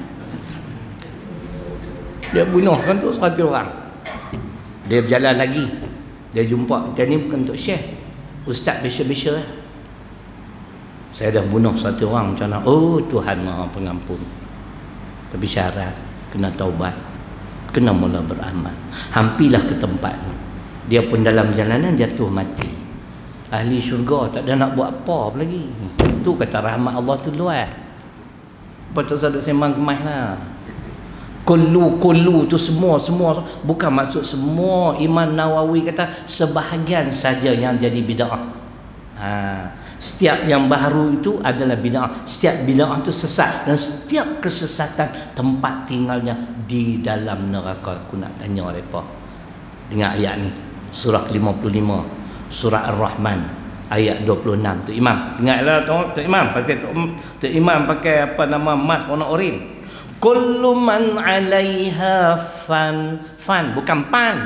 Dia bunuh kan tu 100 orang. Dia berjalan lagi, dia jumpa, macam ni bukan Tok Syekh, ustaz biasa-biasa. Saya dah bunuh 100 orang macam mana? Oh, Tuhan Maha Pengampun. Tapi syarat kena taubat, kena mula beramal. Hampirlah ke tempat tu. Dia pun dalam jalanan jatuh mati. Ahli syurga tak ada nak buat apa lagi. Tu kata rahmat Allah tu luar. Betul saya duk sembang kemas lah. Kullu tu semua bukan maksud semua. Imam Nawawi kata sebahagian saja yang jadi bid'ah. Setiap yang baru itu adalah bid'ah. Setiap bid'ah itu sesat, dan setiap kesesatan tempat tinggalnya di dalam neraka. Aku nak tanya mereka dengan ayat ni, surah 55, surah Ar-Rahman ayat 26. Tu Imam ingatlah tu Imam pakai tu Imam pakai apa nama emas warna oranye. Kullu man 'alaiha fan bukan pan.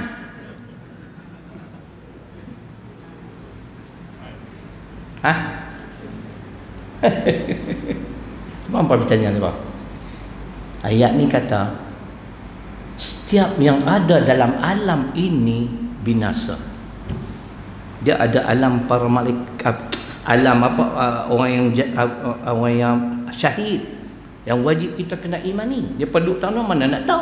Mampu bertanya ni, Pak. Ayat ni kata setiap yang ada dalam alam ini binasa. Dia ada alam para malaikat, alam apa, orang yang syahid, yang wajib kita kena imani. Dia penduduk tanah mana nak tahu.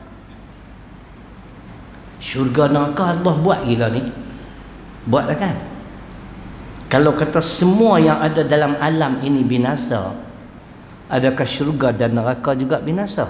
Syurga neraka Allah buat gila ni. Buat dah kan. Kalau kata semua yang ada dalam alam ini binasa, Adakah syurga dan neraka juga binasa?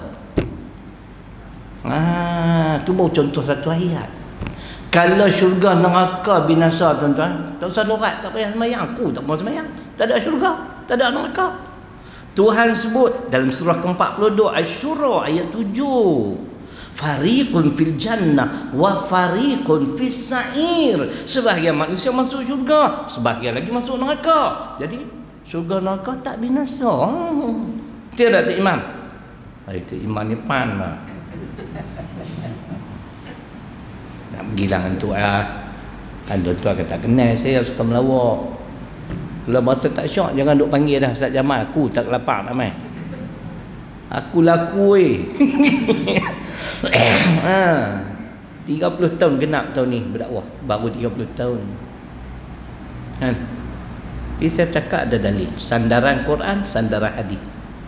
Tu baru contoh satu ayat. Kalau syurga neraka binasa, tuan-tuan, tak usah lorat, tak payah sembahyang. Aku tak mau sembahyang. Tak ada syurga, tak ada neraka. Tuhan sebut dalam surah ke-42 Asy-Syura ayat 7, fariqun fil jannah wa fariqun fis sa'ir. Sebahagian manusia masuk syurga, sebahagian lagi masuk neraka. Jadi syurga neraka tak binasa. Tidak tak imam? Itu imam ni pan lah. Nak pergilang tu kan tuan-tuan kata kenal saya suka melawak. Kalau bahasa tak syok, jangan duk panggil dah Ustaz Jamal. Aku tak lapar nak main. Aku laku 30 tahun genap tahun ni berdakwah. Baru 30 tahun. Kan? Jadi saya cakap ada dalil. Sandaran Quran, sandaran hadis.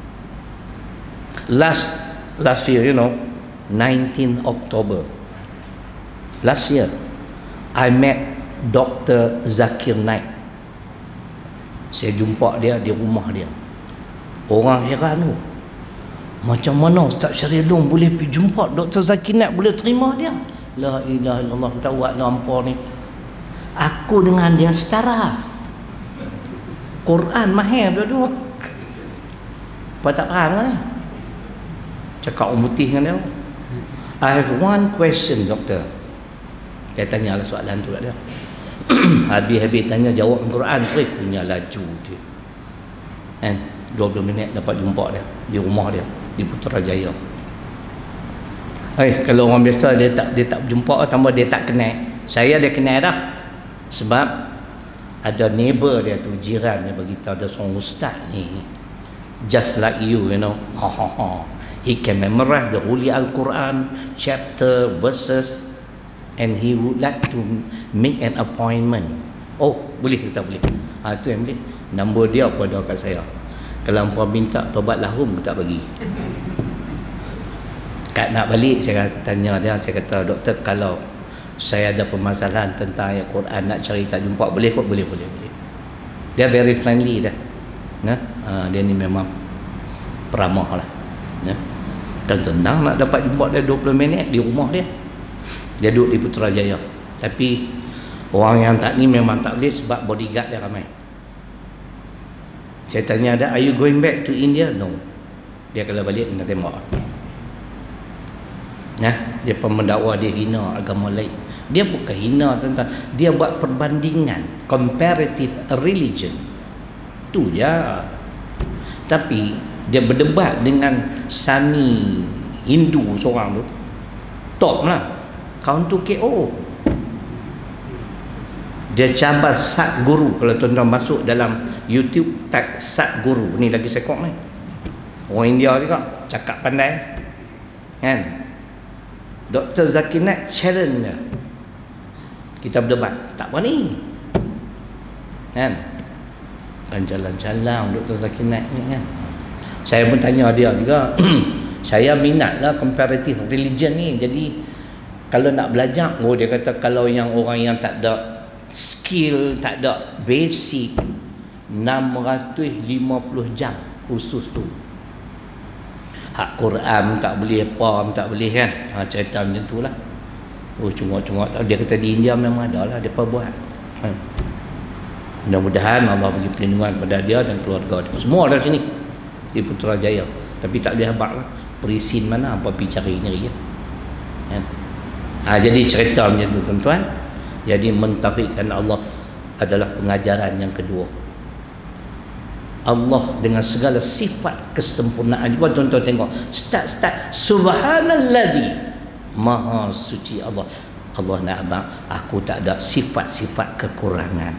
Last year, 19 October. Last year, I met Dr. Zakir Naik. Saya jumpa dia di rumah dia. Orang heran tu. Macam mana Ustaz Syariadung boleh pergi jumpa Dr. Zakir Naik, boleh terima dia? La ilaha illallah, tahu lampau ni. Aku dengan dia setara. Quran mahir dua-dua. Apa tak faham lah ni? Cakap orang putih dengan dia. I have one question, doktor. Saya tanya lah soalan tu kat dia. Habis-habis tanya jawab Quran tu punya laju dia. Kan 20 minit dapat jumpa dia di rumah dia di Putrajaya. Kalau orang biasa dia tak jumpa, tambah dia tak kenal. Saya dia kenal dah. Sebab ada neighbor dia tu, jiran dia beritahu ada seorang ustaz ni just like you, he can memorize the Holy Al-Quran chapter, verses, and he would like to make an appointment. Oh, boleh kita boleh. Tu yang boleh. Nombor dia apa dah kat saya. Kalau hangpa minta tobat lahum tak bagi. Kat nak balik saya tanya dia, saya kata doktor, kalau saya ada permasalahan tentang ayat Quran nak cari tak jumpa, boleh kot? Boleh. Dia very friendly dah. Dia ni memang peramah lah. Dan senang nak dapat jumpa dia 20 minit di rumah dia. Dia duduk di Putrajaya. Tapi orang yang tak ni memang tak boleh sebab bodyguard dia ramai. Saya tanya dia, are you going back to India? No. Dia kalau balik kena tembak. Dia pemendakwa, dia hina agama lain. Dia bukan hina tentang, dia buat perbandingan comparative religion. Tu je. Tapi dia berdebat dengan Sami Hindu seorang tu. Top lah. Kawan tu KO. Dia cabar Sat Guru. Kalau tuan-tuan masuk dalam YouTube tag Sat Guru, ni lagi sekok ni. Orang India juga, cakap pandai. Kan? Dr. Zakir Naik challenge dia. Kita berdebat, tak berani. Kan? Dan jalan-jalan Dr. Zakir Naik ni kan. Saya pun tanya dia juga. Saya minatlah comparative religion ni. Jadi kalau nak belajar, dia kata kalau yang orang yang tak ada skill, tak ada basic, 650 jam khusus tu. Hak Quran tak boleh, apa tak boleh kan. Cerita macam tu lah. Cungok-cungok. Dia kata di India memang ada lah, dia buat. Mudah-mudahan Allah bagi perlindungan pada dia dan keluarga dia. Semua ada sini di Putrajaya. Tapi tak boleh habaq lah. Perisin mana, apa pergi cari sendiri ya. Kan? Jadi cerita macam tu tuan-tuan. Jadi mentauhidkan Allah adalah pengajaran yang kedua. Allah dengan segala sifat kesempurnaan. Cuba tuan-tuan tengok. Start. Subhanalladzi, maha suci Allah. Allah nak abang, aku tak ada sifat-sifat kekurangan.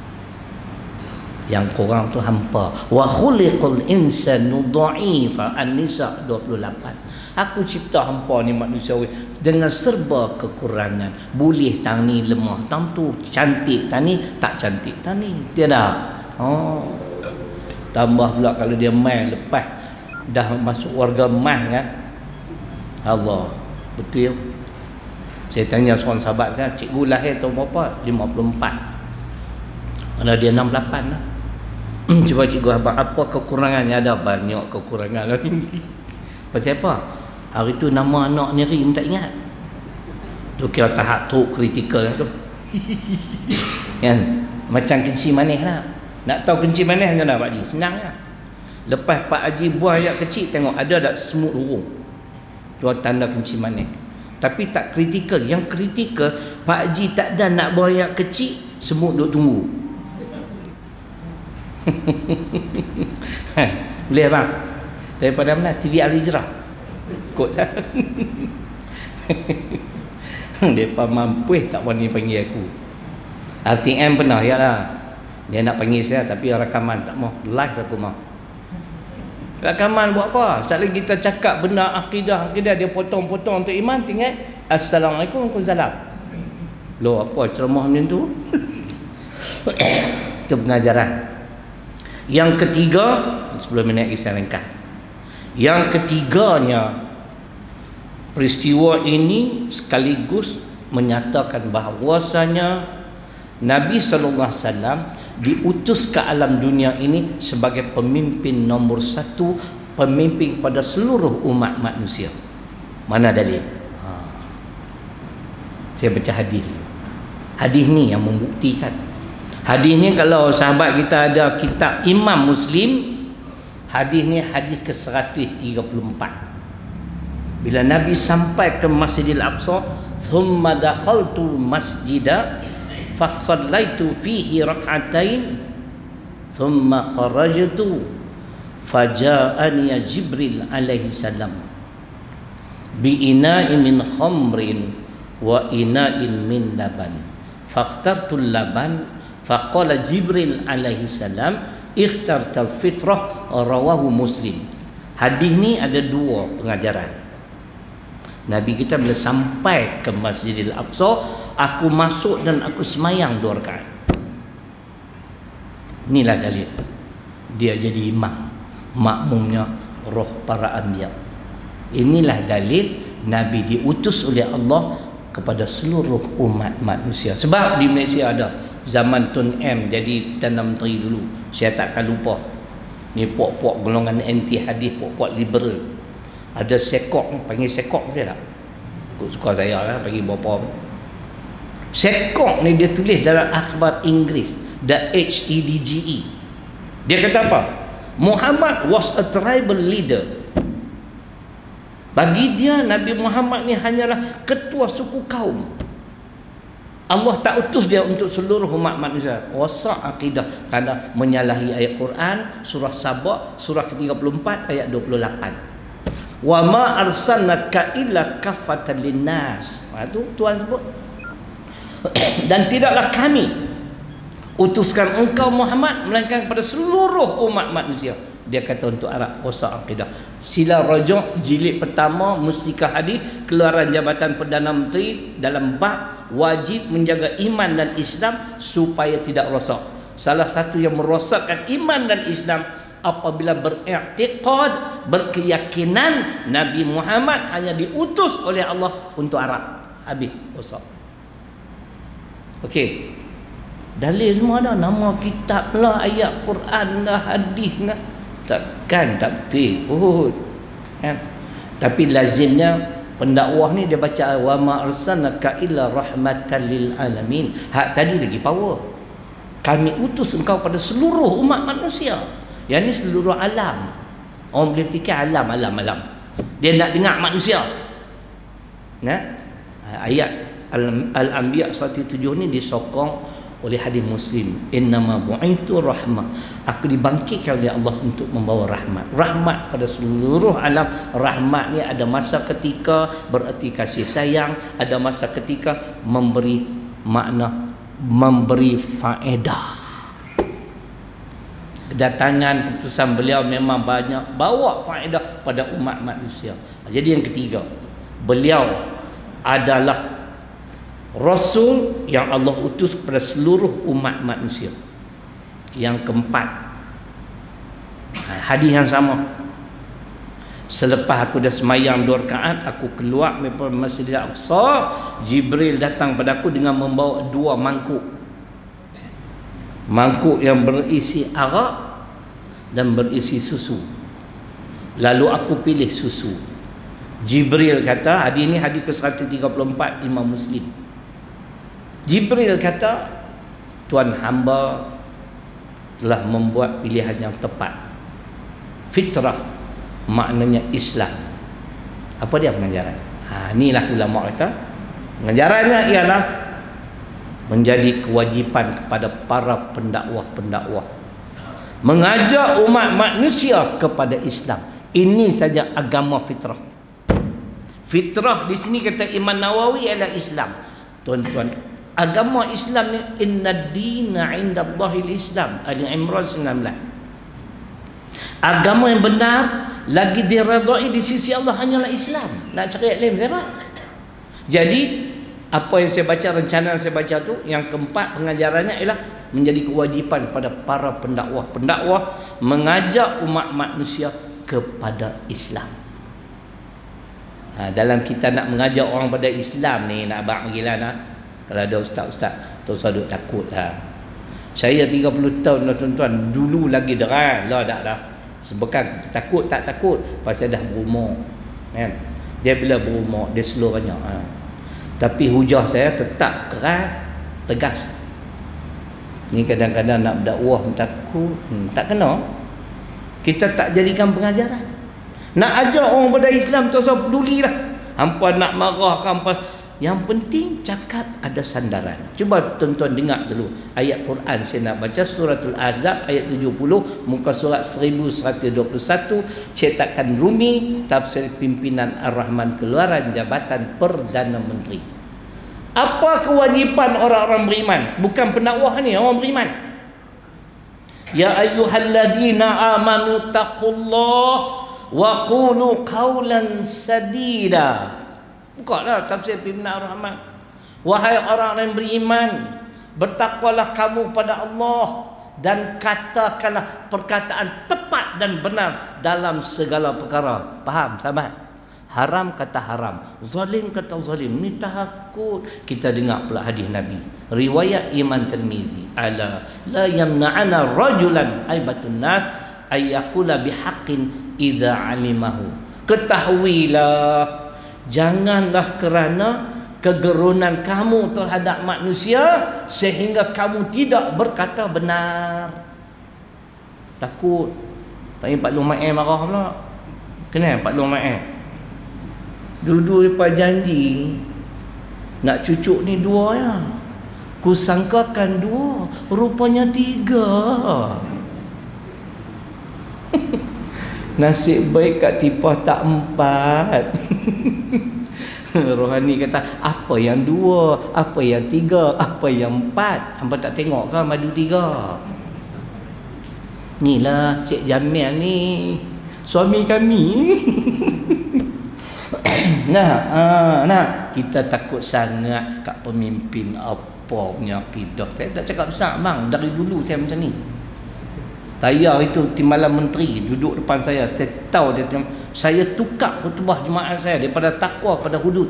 Yang kurang tu hampa. Wa khuliqul insanu dha'ifa. An-Nisa 28. Aku cipta hampa ni manusia dengan serba kekurangan. Boleh tang ni lemah, tang tu cantik, tang ni tak cantik, tang ni tiada. Tambah pula kalau dia mai lepas dah masuk warga emas kan. Allah, betul. Saya tanya seorang sahabat kan, cikgu lahir tahun berapa? 54. Mana dia 68 lah. Cuba cikgu abang, apa kekurangannya? Ada banyak kekurangan. Pasal apa? Hari tu nama anak ni Rim tak ingat. Tu kira tahap tu kritikal tu. Kan? Macam kencing manis lah. Nak tahu kencing manis macam mana Pak Haji? Senang lah. Lepas Pak Haji buang air kecil, tengok ada tak semut urung. Tu tanda kencing manis. Tapi tak kritikal. Yang kritikal, Pak Haji tak ada nak buang air kecil, semut duk tunggu. Boleh bang? Daripada mana? TV Al-Hijrah. Kot lah. Mereka mampu tak berani panggil aku. RTM pernah, ya lah. Dia nak panggil saya tapi rakaman tak mau. Live aku mau. Rakaman buat apa? Sekali kita cakap benda akidah dia potong-potong untuk iman, tinggal Assalamualaikum Waalaikumsalam. Loh, apa ceramah macam tu? Itu pengajaran. Yang ketiga, 10 minit lagi saya ringkas. Yang ketiganya, peristiwa ini sekaligus menyatakan bahawasanya Nabi SAW diutus ke alam dunia ini sebagai pemimpin nombor satu, pemimpin pada seluruh umat manusia. Mana dalil? Saya baca hadis. Hadis ni yang membuktikan. Hadis ni kalau sahabat kita ada kitab Imam Muslim, hadis ni hadis ke-134. Bila Nabi sampai ke Masjidil Aqsa, thumma dakhaltu masjida fasallaitu fihi rak'atain thumma kharajtu faja'ani Jibril alaihi salam bi ina'in min khamrin wa ina'in min laban fakhtartu laban faqala Jibril alaihi salam ikhtartal fitrah, rawahu Muslim. Hadis ni ada dua pengajaran. Nabi kita bila sampai ke Masjidil Aqsa, aku masuk dan aku semayang 2 rakaat. Inilah dalil. Dia jadi imam, makmumnya roh para anbiya. Inilah dalil Nabi diutus oleh Allah kepada seluruh umat manusia. Sebab di Malaysia ada zaman Tun M jadi Perdana Menteri dulu, saya takkan lupa. Ni puak-puak golongan anti hadis, puak-puak liberal. Ada sekok, panggil sekok boleh tak? Suka saya lah, panggil bapa. Sekok ni dia tulis dalam akhbar Inggeris, The HEDGE. Dia kata apa? Muhammad was a tribal leader. Bagi dia, Nabi Muhammad ni hanyalah ketua suku kaum. Allah tak utus dia untuk seluruh umat manusia. Rosak akidah kerana menyalahi ayat Quran, surah Sabah, surah ke-34 ayat 28. Wa ma arsalnaka illa kaffatan linnas. Itu Tuhan sebut. Dan tidaklah kami utuskan engkau Muhammad melainkan kepada seluruh umat manusia. Dia kata untuk Arab, rosak akidah. Sila rujuk jilid pertama Mustika Hadis, keluaran jabatan Perdana Menteri dalam bab wajib menjaga iman dan Islam supaya tidak rosak. Salah satu yang merosakkan iman dan Islam apabila beriktikad, berkeyakinan Nabi Muhammad hanya diutus oleh Allah untuk Arab. Habis, rosak. Okey. Dalil semua ada, nama kitab lah, ayat Quran lah, hadis lah. Takkan tak betul kot. Kan? Tapi lazimnya pendakwah ni dia baca wa ma arsalnaka illa rahmatan lil alamin. Hak tadi lagi power. Kami utus engkau pada seluruh umat manusia. Yang ni seluruh alam. Orang boleh fikir alam. Dia nak dengar manusia. Nah, ayat Al-Anbiya 107 ni disokong oleh hadis Muslim. Innama bu'itu rahmah. Aku dibangkitkan oleh Allah untuk membawa rahmat. Rahmat pada seluruh alam. Rahmat ni ada masa ketika bererti kasih sayang, ada masa ketika memberi makna, memberi faedah. Kedatangan putusan beliau memang banyak bawa faedah pada umat manusia. Jadi yang ketiga, beliau adalah Rasul yang Allah utus kepada seluruh umat manusia. Yang keempat, hadis yang sama. Selepas aku dah semayang 2 rakaat, aku keluar daripada Masjidil Aqsa. Jibril datang padaku dengan membawa 2 mangkuk. Mangkuk yang berisi arak, dan berisi susu. Lalu aku pilih susu. Jibril kata, hadis ini hadis ke-134 Imam Muslim. Jibril kata, Tuan hamba telah membuat pilihan yang tepat. Fitrah maknanya Islam. Apa dia pengajaran? Inilah ulama kata, pengajarannya ialah menjadi kewajipan kepada para pendakwah-pendakwah mengajak umat manusia kepada Islam. Ini saja agama fitrah. Fitrah di sini kata Imam Nawawi adalah Islam. Tuan-tuan, agama Islam ni inna dina indallahil Islam. Ali Imran 19. Agama yang benar lagi diredai di sisi Allah hanyalah Islam. Nak cari lain siapa? Jadi apa yang saya baca, rencana yang saya baca tu, yang keempat pengajarannya ialah menjadi kewajipan pada para pendakwah mengajak umat manusia kepada Islam. Dalam kita nak mengajak orang pada Islam ni, nak abang gila nak. Kalau ada ustaz-ustaz, tak usah duk takut lah. Saya 30 tahun dah tuan-tuan, dulu lagi derang lah dah. Sebab kan takut tak takut pasal dah berumur kan. Dia bila berumur dia slow banyak Tapi hujah saya tetap keras, tegas. Ni kadang-kadang nak berdakwah takut, tak kena. Kita tak jadikan pengajaran. Nak ajak orang pada Islam tak usah pedulilah. Hampa nak marah ke hampa. Yang penting cakap ada sandaran. Cuba tuan-tuan dengar dulu ayat Quran saya nak baca, suratul Ahzab ayat 70, muka surat 1121, cetakan Rumi, tafsir pimpinan Ar-Rahman, keluaran jabatan Perdana Menteri. Apa kewajipan orang-orang beriman? Bukan pendakwah ni, orang beriman. Ya ayyuhalladzina amanu taqullah wa qulu qawlan sadida. Bukalah tafsir pimpinan Ar-Rahman. Wahai orang yang beriman, bertakwalah kamu pada Allah dan katakanlah perkataan tepat dan benar dalam segala perkara. Faham sahabat? Haram kata haram, zalim kata zalim. Ni takut. Kita dengar pula hadis Nabi, riwayat Imam Tirmizi, ala la yamna'ana rajulan aibatun nas ayyakula bihaqqin idza alimahu. Ketahuilah, janganlah kerana kegerunan kamu terhadap manusia sehingga kamu tidak berkata benar. Takut. Tadi Pak Lumae marah pula. Kenapa Pak Lumae? Duduk lepas janji nak cucuk ni 2 ya. Kusangkakan 2, rupanya 3. Nasib baik kat tipah tak 4. Rohani kata, apa yang 2, apa yang 3, apa yang 4? Hampa tak tengok ke madu 3? Inilah Cik Jamil ni, suami kami. Nah, kita takut sangat kat pemimpin apa punya akidah. Saya tak cakap besar bang, dari dulu saya macam ni. Saya itu timbalan menteri duduk depan saya tahu dia, saya tukar khutbah jemaah saya daripada takwa pada hudud.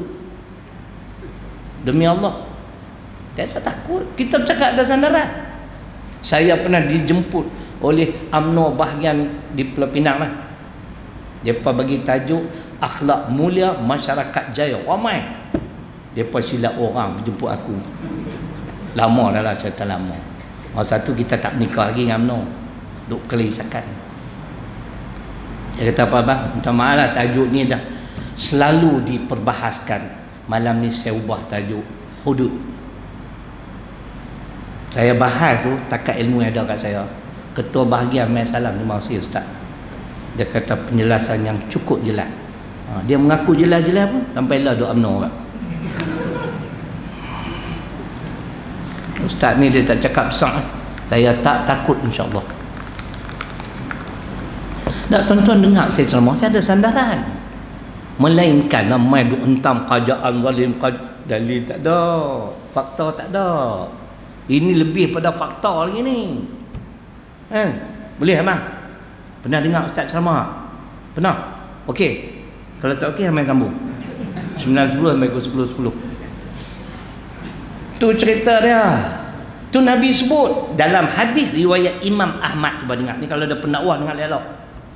Demi Allah, saya tak takut. Kita bercakap ada sandaran. Saya pernah dijemput oleh UMNO bahagian di Pulau Pinang lah. Depa bagi tajuk akhlak mulia masyarakat jaya. Ramai depa silap orang berjemput aku. Lama dah lah, cerita lama. Masa tu kita tak menikah lagi dengan UMNO, duk kelisakan. Dia kata, apa bang, minta maaf lah, tajuk ni dah selalu diperbahaskan. Malam ni saya ubah tajuk hudud. Saya bahas tu takat ilmu yang ada kat saya. Ketua bahagian mai salam, terima kasih ustaz. Dia kata penjelasan yang cukup jelas. Dia mengaku jelas-jelas pun sampailah doa UMNO kan. Ustaz ni dia tak cakap besar. Saya tak takut insya-Allah. Tak, tuan-tuan dengar saya ceramah, saya ada sandaran. Melainkan mai duk hentam kerajaan zalim, dalil tak ada, fakta tak ada. Ini lebih pada fakta lagi ni. Boleh abang? Pernah dengar ustaz ceramah? Pernah? Okey. Kalau tak okey, main sambung. 9.10 sampai ke 10.10. Tu cerita dia. Tu Nabi sebut dalam hadis riwayat Imam Ahmad. Cuba dengar ni, kalau ada pendakwah dengar elok.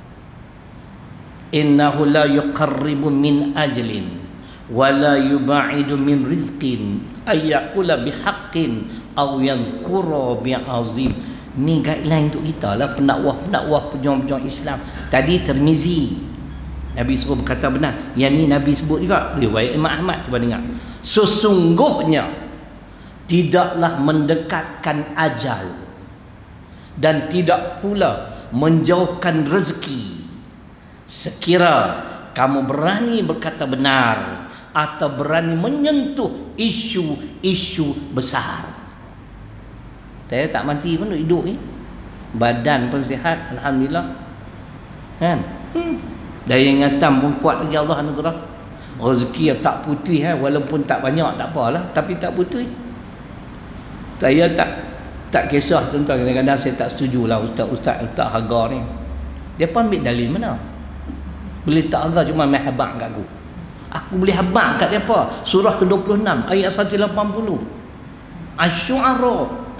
Innahu la yuqarribu min ajlin wa la yuba'idu min rizqin ayyakula bihaqqin aw yadhkura bi'azim. Ni guideline untuk kita lah, pendakwah-pendakwah, pejuang-pejuang Islam. Tadi Tirmizi, Nabi suruh berkata benar. Yang ni Nabi sebut juga riwayat Imam Ahmad. Cuba dengar. Sesungguhnya tidaklah mendekatkan ajal dan tidak pula menjauhkan rezeki sekira kamu berani berkata benar atau berani menyentuh isu-isu besar. Saya tak mati pun hidup ni, badan pun sihat, alhamdulillah, kan? Daya ingatan pun kuat lagi, Allah anugerah. Rezeki yang tak putih, walaupun tak banyak tak apalah, tapi tak putih. Saya tak kisah, tuan-tuan. Kadang-kadang saya tak setujulah ustaz-ustaz letak harga ni. Dia pun ambil dalil mana? Boleh tak harga cuma main habaq kat aku. Aku boleh habaq kat dia apa? Surah ke-26 ayat 180. Asy-Syu'ara.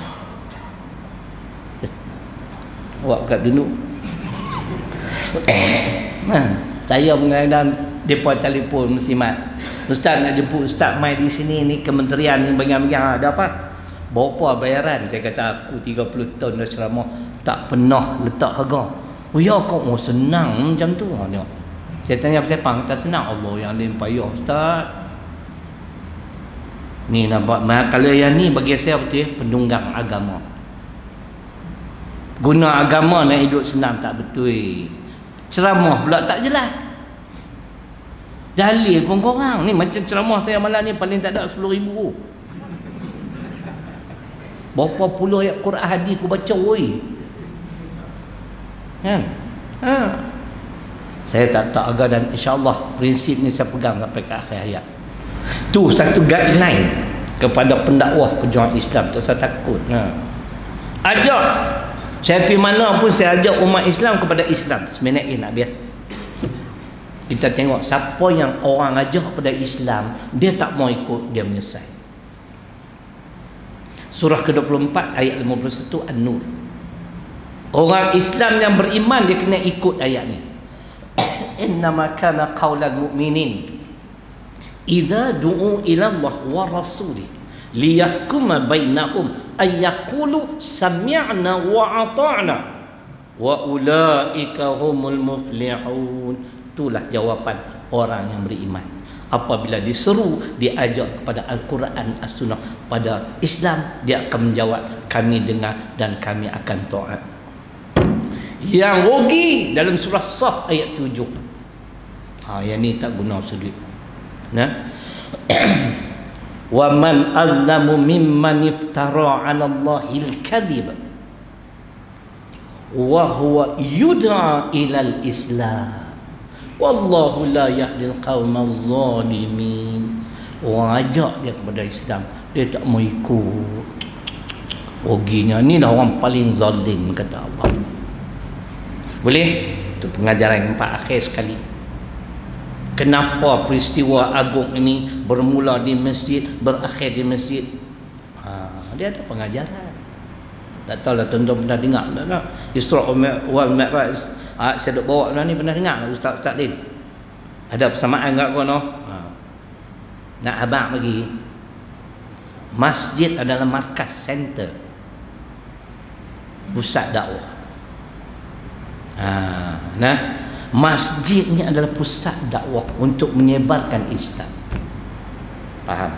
Awak kat dulu. Saya kadang-kadang depa telefon muslimat. Ustaz nak jemput ustaz mai di sini ni, kementerian ni bagian-bagian ada apa? Berapa bayaran? Saya kata aku 30 tahun dah ceramah tak pernah letak harga. Oh ya kau, oh senang macam tu. Tengok. Saya tanya siapa, kata senang. Allah yang lain payah ustaz. Ni nampak, kalau yang ni bagi saya betul penunggang agama. Guna agama nak hidup senang tak betul. Ceramah pula tak jelas. Dalil pun korang. Ni macam ceramah saya malam ni paling tak ada 10,000. Berapa puluh ayat Quran hadis aku baca woi. Kan? Saya tak harga, dan insya-Allah prinsip ni saya pegang sampai ke akhir hayat. Tu satu guideline kepada pendakwah pejuang Islam. Tak usah takut. Ajak. Saya pergi mana pun saya ajak umat Islam kepada Islam. Seminit ni nak biar. Kita tengok siapa yang orang ajak kepada Islam, dia tak mau ikut, dia menyesal. Surah ke-24 ayat 51 An-Nur. Orang Islam yang beriman dia kena ikut ayat ni. Innama kana qaulal mu'minin idza du'u ila Allah wa rasulih liyahkuma bainahum ay yaqulu sami'na wa ata'na wa ulaika humul muflihun. Itulah jawapan orang yang beriman apabila diseru, diajak kepada Al-Quran, As-Sunnah, pada Islam, dia akan menjawab kami dengar dan kami akan taat. Yang rugi dalam surah Saf ayat 7. Yang ni tak guna sudut. Wa man azlamu mimman iftara 'ala Allahil kadhib wa huwa yud'a ilal Islam. Wallahu la yahdil qaumal zalimin. Orang ajak dia kepada Islam, dia tak mau ikut. Ruginya. Ni dah orang paling zalim kata Allah. Boleh? Itu pengajaran yang akhir sekali. Kenapa peristiwa agung ini bermula di masjid, berakhir di masjid? Dia ada pengajaran. Tak tahulah tuan-tuan pernah dengar tak? Isra wal Mi'raj. Saya duk bawa ni pernah dengar ustaz-ustaz lain. Ada persamaan kat kono. Nak abang bagi. Masjid adalah markas center, pusat dakwah. Masjid ni adalah pusat dakwah untuk menyebarkan Islam. Faham?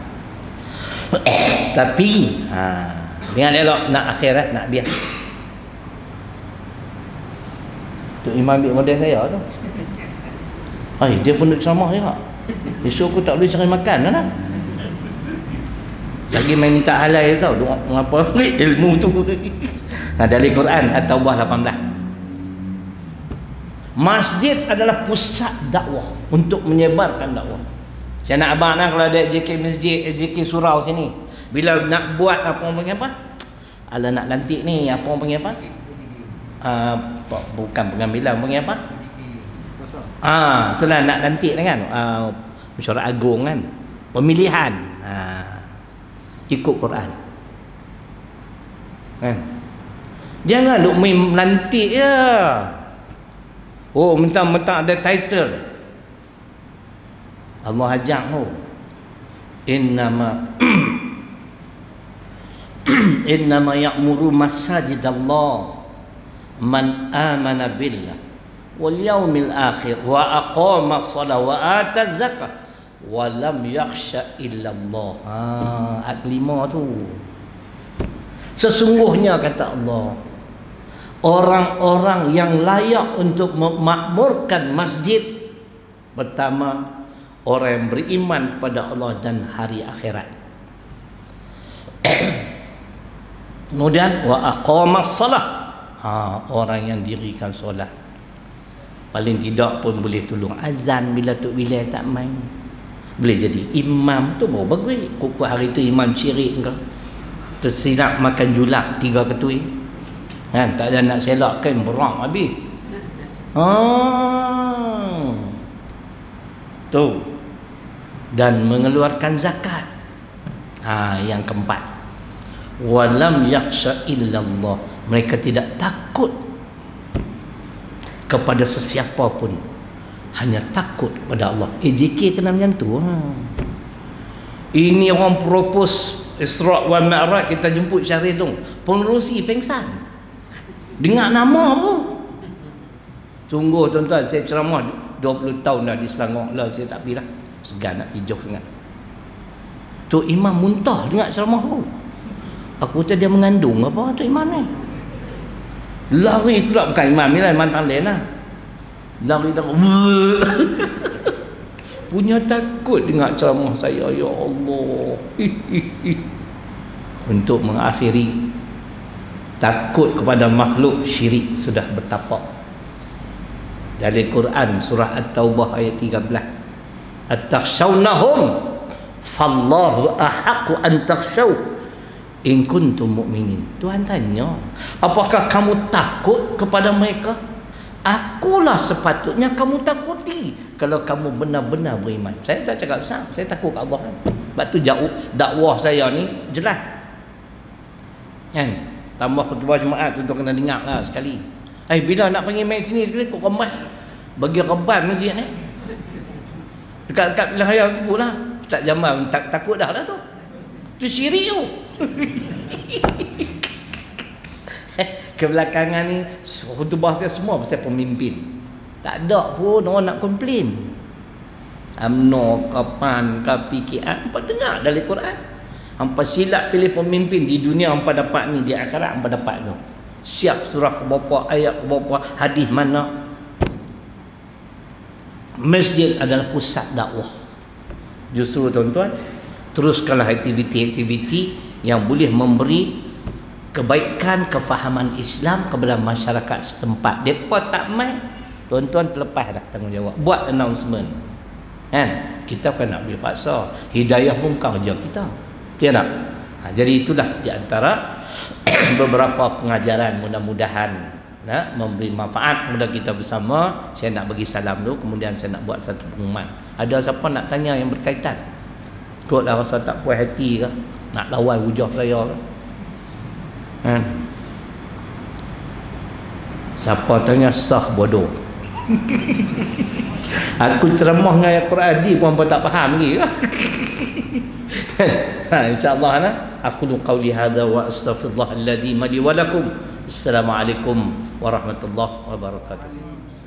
Tapi dengan elok nak akhirat, nak biar. Tu imam ambil model saya tu. Dia pun duk ceramah juga. Esok aku tak boleh cari makan lah. Lagi main minta halal tau. Mengapa ilmu tu. Dari Quran At-Taubah 18. Masjid adalah pusat dakwah untuk menyebarkan dakwah. Saya nak abang kalau ada JK masjid, JK surau sini, bila nak buat apa orang panggil apa? Ala nak lantik ni, apa orang panggil apa? Bukan pengambilan, panggil apa? Itulah nak lantik kan? Mesyuarat agung kan? Pemilihan. Ikut Quran. Kan? Jangan duk main melantik je. Oh, mentang-mentang ada title. Allah ajak tu. Innama ya'muru masajidallah man amana billah wal yaumil akhir wa aqama shalah wa ata zakah wa lam yakhsha illa Allah. Ayat 5 tu. Sesungguhnya kata Allah, orang-orang yang layak untuk memakmurkan masjid, pertama orang yang beriman kepada Allah dan hari akhirat. Kemudian wa aqamas salah, orang yang dirikan solat. Paling tidak pun boleh tolong azan bila tok bila tak main. Boleh jadi imam tu baru bagus. Kuku hari tu imam syirik kau. Tersilap makan julak 3 ketui. Kan tak ada nak selak kan berak habis. Tu. Dan mengeluarkan zakat. Yang keempat. Walam yakhsha illallah. Mereka tidak takut kepada sesiapa pun, hanya takut kepada Allah. JK kena macam tu. Ini orang propose Isra' wal Mi'raj, kita jemput Syarif tu, pengerusi pengsan. Dengar nama pun. Sungguh tuan-tuan, saya ceramah 20 tahun dah di Selangor lah, saya tak pergi lah. Segan nak pergi Johor sangat. Tu imam muntah dengar ceramah tu. Aku kata dia mengandung apa tu imam ni. Lari pula, bukan imam ni lah, imam Tanglen lah. Lari tak punya takut dengar ceramah saya, ya Allah. Untuk mengakhiri, takut kepada makhluk syirik sudah bertapak. Dari Quran surah At-Taubah ayat 13. At-takhshawnahum fallahu ahaqqu an takhshaw in kuntum mu'minin. Tuhan tanya, apakah kamu takut kepada mereka? Akulah sepatutnya kamu takuti kalau kamu benar-benar beriman. Saya tak cakap besar, saya takut kat Allah. Sebab tu jauh dakwah saya ni jelas. Kan? Tambah khutbah Jumaat untuk kena dengar lah sekali. Bila nak panggil main sini sekali, kau kemas bagi reban masjid ni. Dekat-dekat pilihan raya tu lah. Ustaz Jamal takut dah lah tu. Tu syirik tu. Kebelakangan ni khutbah saya semua pasal pemimpin. Tak ada pun orang nak komplain. UMNO, PAN, PKR, hampa dengar dari Quran. Hampa silap pilih pemimpin di dunia, hampa dapat ni, di akhirat hampa dapat tu. Siap surah ke berapa, ayat ke berapa, hadis mana. Masjid adalah pusat dakwah. Justru tuan-tuan, teruskanlah aktiviti-aktiviti yang boleh memberi kebaikan, kefahaman Islam kepada masyarakat setempat. Mereka tak main, tuan-tuan terlepas dah tanggungjawab. Buat announcement. Kan? Kita bukan nak boleh paksa. Hidayah pun bukan kerja kita. Tidak. Jadi itulah di antara beberapa pengajaran, mudah-mudahan memberi manfaat kepada kita bersama. Saya nak bagi salam dulu, kemudian saya nak buat satu pengumuman. Ada siapa nak tanya yang berkaitan? Kot dah rasa tak puas hati ke? Nak lawan hujah saya ke? Siapa tanya sah bodoh. Aku ceramah dengan ayat Quran di pun tak faham lagi. InsyaAllah aku qauli hadza wa astaghfirullah alladzi li wa lakum. Assalamualaikum warahmatullahi wabarakatuh.